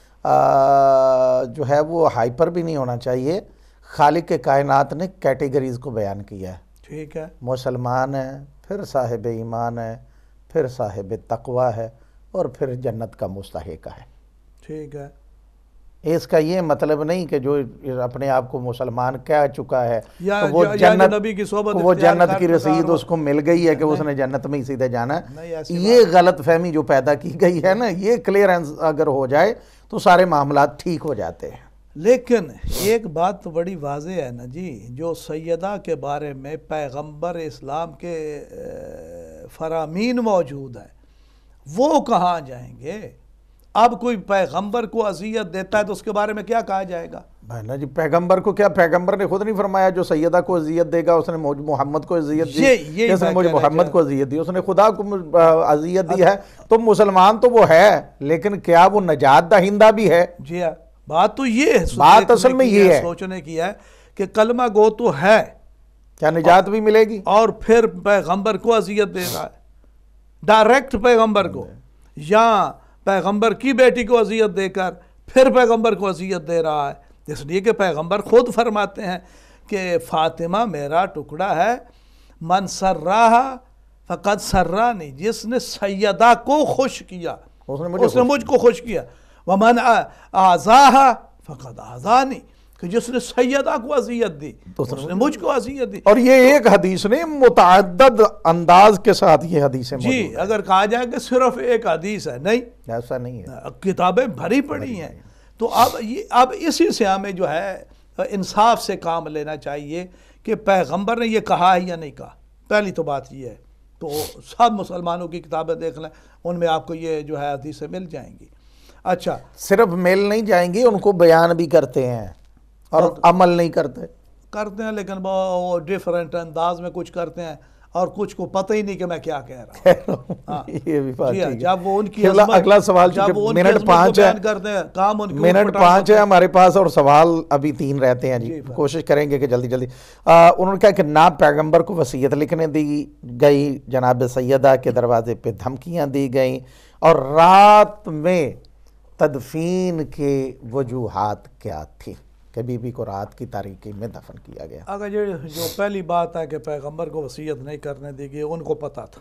جو ہے وہ ہائپر بھی نہیں ہونا چاہیے. خالق کائنات نے کیٹیگریز کو بیان کیا ہے. ٹھیک ہے، مسلمان ہے، پھر صاحب ایمان ہے، پھر صاحب تقوی ہے، اور پھر جنت کا مستحق ہے. ٹھیک ہے. اس کا یہ مطلب نہیں کہ جو اپنے آپ کو مسلمان کہہ چکا ہے تو وہ جنت کی رسید اس کو مل گئی ہے کہ اس نے جنت میں ہی سیدھے جانا ہے. یہ غلط فہمی جو پیدا کی گئی ہے نا، یہ کلیئرنس اگر ہو جائے تو سارے معاملات ٹھیک ہو جاتے ہیں. لیکن ایک بات تو بڑی واضح ہے نا جی، جو سیدہ کے بارے میں پیغمبر اسلام کے فرامین موجود ہیں وہ کہاں جائیں گے؟ اب کوئی پیغمبر کو اذیت دیتا ہے تو اس کے بارے میں کیا کہا جائے گا؟ بھائی جی پیغمبر کو کیا، پیغمبر نے خود نہیں فرمایا جو سیدہ کو اذیت دے گا اس نے محمد کو اذیت دی، اس نے مجھے محمد کو اذیت دی، اس نے خدا کو اذیت دی ہے. تو مسلمان تو وہ ہے، لیکن کیا وہ نجات دہندہ بھی ہے؟ جی ہاں، بات تو یہ ہے، بات اصل میں یہ ہے، سوچنے کی ہے کہ کلمہ گو تو ہے، کیا نجات بھی ملے گی؟ اور پھر پیغمبر کو اذیت دے رہا ہے. डायरेक्ट पैगंबर को, या पैगंबर की बेटी को अजियत देकर फिर पैगंबर को अजियत दे रहा है। इसलिए कि पैगंबर खुद फरमाते हैं कि फ़ातिमा मेरा टुकड़ा है, मन सर्राहा फ़क़द सर्रानी, जिसने सैयदा को खुश किया उसने मुझको खुश किया, वमन आज़ाहा फ़क़द आज़ानी, कि जिसने सैयदा को अज़ियत दी उसने मुझको अज़ियत दी। और ये एक हदीस ने मुतअद्दिद अंदाज के साथ ये हदीसें जी, अगर कहा जाए कि सिर्फ एक हदीस है, नहीं, ऐसा नहीं है, किताबें भरी पड़ी हैं। तो अब इसी से हमें जो है इंसाफ से काम लेना चाहिए कि पैगंबर ने ये कहा है या नहीं कहा। पहली तो बात ये है। तो सब मुसलमानों की किताबें देख लें, उनमें आपको ये जो है हदीसें मिल जाएंगी। अच्छा, सिर्फ मिल नहीं जाएंगी, उनको बयान भी करते हैं और अमल नहीं करते हैं, लेकिन वो डिफरेंट अंदाज में कुछ करते हैं और कुछ को पता ही नहीं कि मैं क्या कह रहा हूँ। ये भी बात ठीक है। जब वो उनकी अगला सवाल, मिनट 5 है, करते हैं काम उनके मिनट 5 है हमारे पास और सवाल अभी 3 रहते हैं जी, कोशिश करेंगे कि जल्दी जल्दी। उन्होंने कहा कि ना पैगंबर को वसीयत लिखने दी गई, जनाब सैयदा के दरवाजे पे धमकियां दी गई, और रात में तदफीन के वजूहात क्या थी कि बीबी को रात की तारीकी में दफन किया गया। अगर जो पहली बात है कि पैगंबर को वसीयत नहीं करने दी गई, उनको पता था,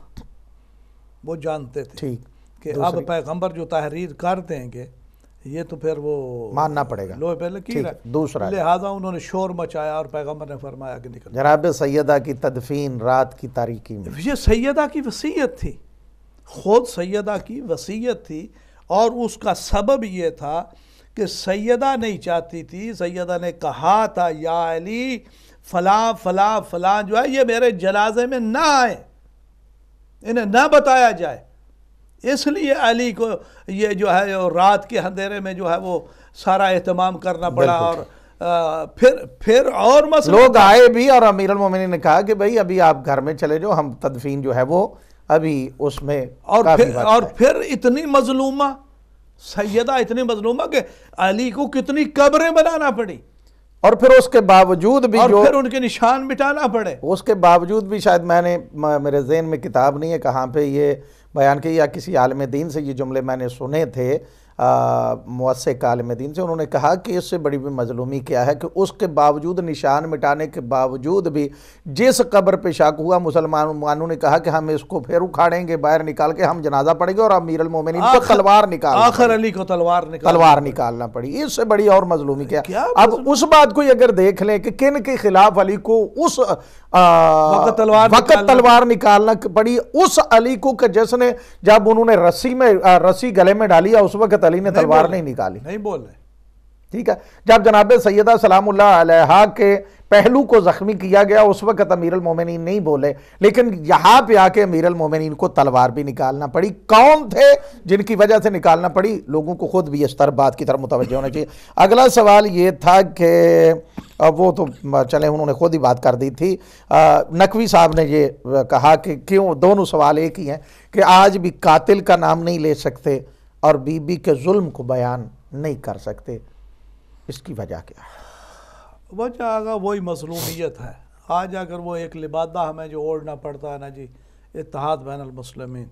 वो जानते थे ठीक कि अब पैगंबर जो तहरीर कर देंगे ये तो फिर वो मानना पड़ेगा, लो पहले की है। दूसरा, लिहाजा उन्होंने शोर मचाया और पैगंबर ने फरमाया कि निकल। जनाब सैयदा की तदफीन रात की तारीकी में, ये सैयदा की वसीयत थी, खुद सैयदा की वसीयत थी, और उसका सबब ये था कि सैयदा नहीं चाहती थी, सैयदा ने कहा था या अली फलां फलां फलां जो है ये मेरे जनाजे में ना आए, इन्हें ना बताया जाए। इसलिए अली को ये जो है रात के अंधेरे में जो है वो सारा एहतमाम करना पड़ा। और फिर और मसला, लोग आए भी और अमीर अल मोमिनीन ने कहा कि भाई अभी आप घर में चले जाओ, हम तदफीन जो है वो अभी उसमें, और फिर इतनी मजलूमा सैयदा, इतनी मजलूमा कि अली को कितनी कब्रें बनाना पड़ी, और फिर उसके बावजूद भी, और फिर उनके निशान मिटाना पड़े। उसके बावजूद भी, शायद मेरे ज़हन में किताब नहीं है कहाँ पे ये बयान किया, या किसी आलिम दीन से ये जुमले मैंने सुने थे, मुअस्सिक आलिम दीन से, उन्होंने कहा कि इससे बड़ी भी मजलूमी क्या है कि उसके बावजूद, निशान मिटाने के बावजूद भी, जिस कब्र पे शक हुआ मुसलमानों ने कहा कि हम इसको फिर उखाड़ेंगे, बाहर निकाल के हम जनाजा पढ़ेंगे, और अमीर अल मोमिनीन को तलवार निकाल, आखिर अली को तलवार निकालना पड़ी। इससे बड़ी और मजलूमी क्या? अब उस बात को अगर देख लें कि किन के खिलाफ अली को उस वक्त तलवार निकालना पड़ी, उस अली को कि जिसने जब उन्होंने रस्सी गले में डाली, उस वक्त अली ने तलवार नहीं निकाली, नहीं बोल रहे, ठीक है। जब जनाब सैयदा सलामुल्लाह अलैहा के पहलू को जख्मी किया गया, उस वक्त अमीर अल मोमिनीन नहीं बोले, लेकिन यहाँ पे आके अमीर अल मोमिनीन को तलवार भी निकालना पड़ी। कौन थे जिनकी वजह से निकालना पड़ी? लोगों को खुद भी इस तरह बात की तरफ मुतवज्जह होना चाहिए। अगला सवाल ये था कि वो तो चले उन्होंने खुद ही बात कर दी थी, नकवी साहब ने ये कहा कि क्यों, दोनों सवाल एक ही हैं कि आज भी कातिल का नाम नहीं ले सकते और बीबी के जुल्म को बयान नहीं कर सकते, इसकी वजह क्या है? वजह अगर वही मज़लूमियत है। आज अगर वो एक लिबादा हमें जो ओढ़ना पड़ता है ना जी, इत्तेहाद बैनुल मुस्लिमीन,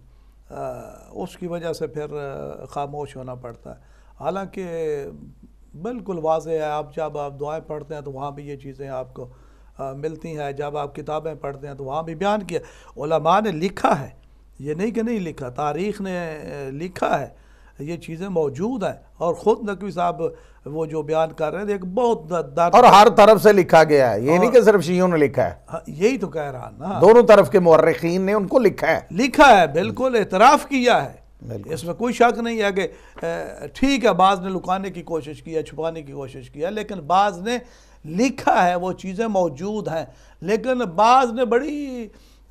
उसकी वजह से फिर खामोश होना पड़ता है। हालांकि बिल्कुल वाज़ेह है, आप जब आप दुआएं पढ़ते हैं तो वहाँ भी ये चीज़ें आपको मिलती हैं, जब आप किताबें पढ़ते हैं तो वहाँ भी बयान किया, उलमा ने लिखा है, ये नहीं कि नहीं लिखा, तारीख़ ने लिखा है, ये चीज़ें मौजूद हैं। और ख़ुद नकवी साहब वो जो बयान कर रहे हैं, एक बहुत दर्द, और हर तरफ से लिखा गया है, ये नहीं कि सिर्फ शियों ने लिखा है, यही तो कह रहा ना, दोनों तरफ के मुअर्रिखीन ने उनको लिखा है, बिल्कुल एतराफ़ किया है, इसमें कोई शक नहीं है कि ठीक है बाज़ ने लुकाने की कोशिश की है, छुपाने की कोशिश की है, लेकिन बाज़ ने लिखा है, वो चीज़ें मौजूद हैं। लेकिन बाज़ ने बड़ी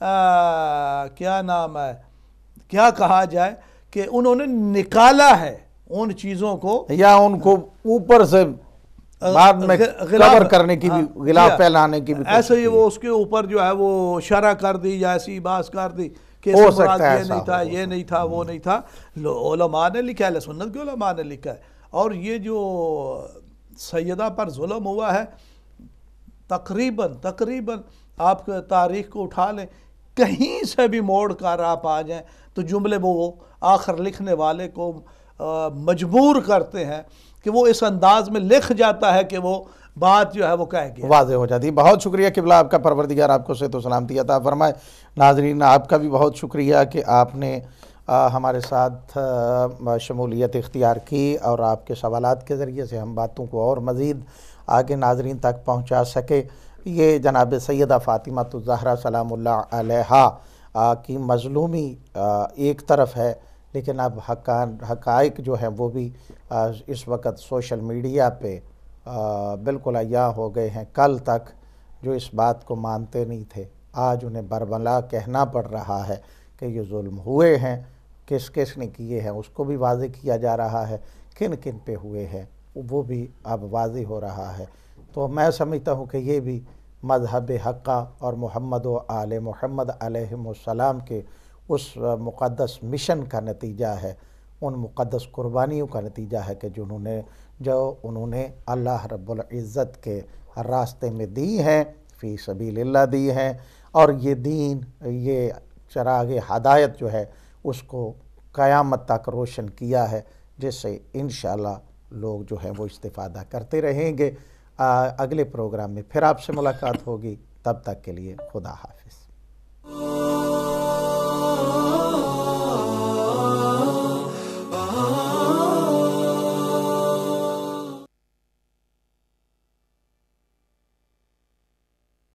क्या नाम है, क्या कहा जाए कि उन्होंने निकाला है उन चीज़ों को, या उनको ऊपर से बाद में कवर करने की भी, गिलाफ फैलाने की भी, ऐसे ही वो उसके ऊपर जो है वो शरह कर दी या ऐसी बात कर दी कि हो सकता है ये नहीं था, ये नहीं था, वो नहीं था। उलमा ने लिखा है, सुन्नत के उलमा ने लिखा है। और ये जो सैयदा पर जुल्म हुआ है, तकरीबन आप तारीख़ को उठा लें, کہیں سے بھی موڑ کر آپ آ جائیں تو جملے وہ آخر لکھنے والے کو مجبور کرتے ہیں کہ وہ اس انداز میں لکھ جاتا ہے کہ وہ بات جو ہے وہ کہہ گیا، واضح ہو جاتی ہے۔ بہت شکریہ قبلہ، آپ کا پروردگار آپ کو صحت و سلامتی عطا فرمائے۔ ناظرین آپ کا بھی بہت شکریہ کہ آپ نے ہمارے ساتھ شمولیت اختیار کی اور آپ کے سوالات کے ذریعے سے ہم باتوں کو اور مزید آگے ناظرین تک پہنچا سکے۔ یہ جناب سیدہ فاطمۃ الزہرا سلام اللہ علیہا کی مظلومی ایک طرف ہے، لیکن اب حقائق جو ہیں وہ بھی اس وقت سوشل میڈیا پہ بالکل عیاں ہو گئے ہیں۔ کل تک جو اس بات کو مانتے نہیں تھے، آج انہیں بربلا کہنا پڑ رہا ہے کہ یہ ظلم ہوئے ہیں، کس کس نے کیے ہیں اس کو بھی واضح کیا جا رہا ہے، کن کن پہ ہوئے ہیں وہ بھی اب واضح ہو رہا ہے۔ تو میں سمجھتا ہوں کہ یہ بھی مذہب حقہ اور محمد و آل محمد علیہم السلام کے اس مقدس مشن کا نتیجہ ہے، ان مقدس قربانیوں کا نتیجہ ہے کہ جو انہوں نے اللہ رب العزت کے راستے میں دی ہیں، فی سبیل اللہ دی ہیں، اور یہ دین، یہ چراغ ہدایت جو ہے اس کو قیامت تک روشن کیا ہے، جس سے انشاءاللہ لوگ جو ہیں وہ استفادہ کرتے رہیں گے۔ اگلے پروگرام میں پھر آپ سے ملاقات ہوگی، تب تک کے لیے خدا حافظ۔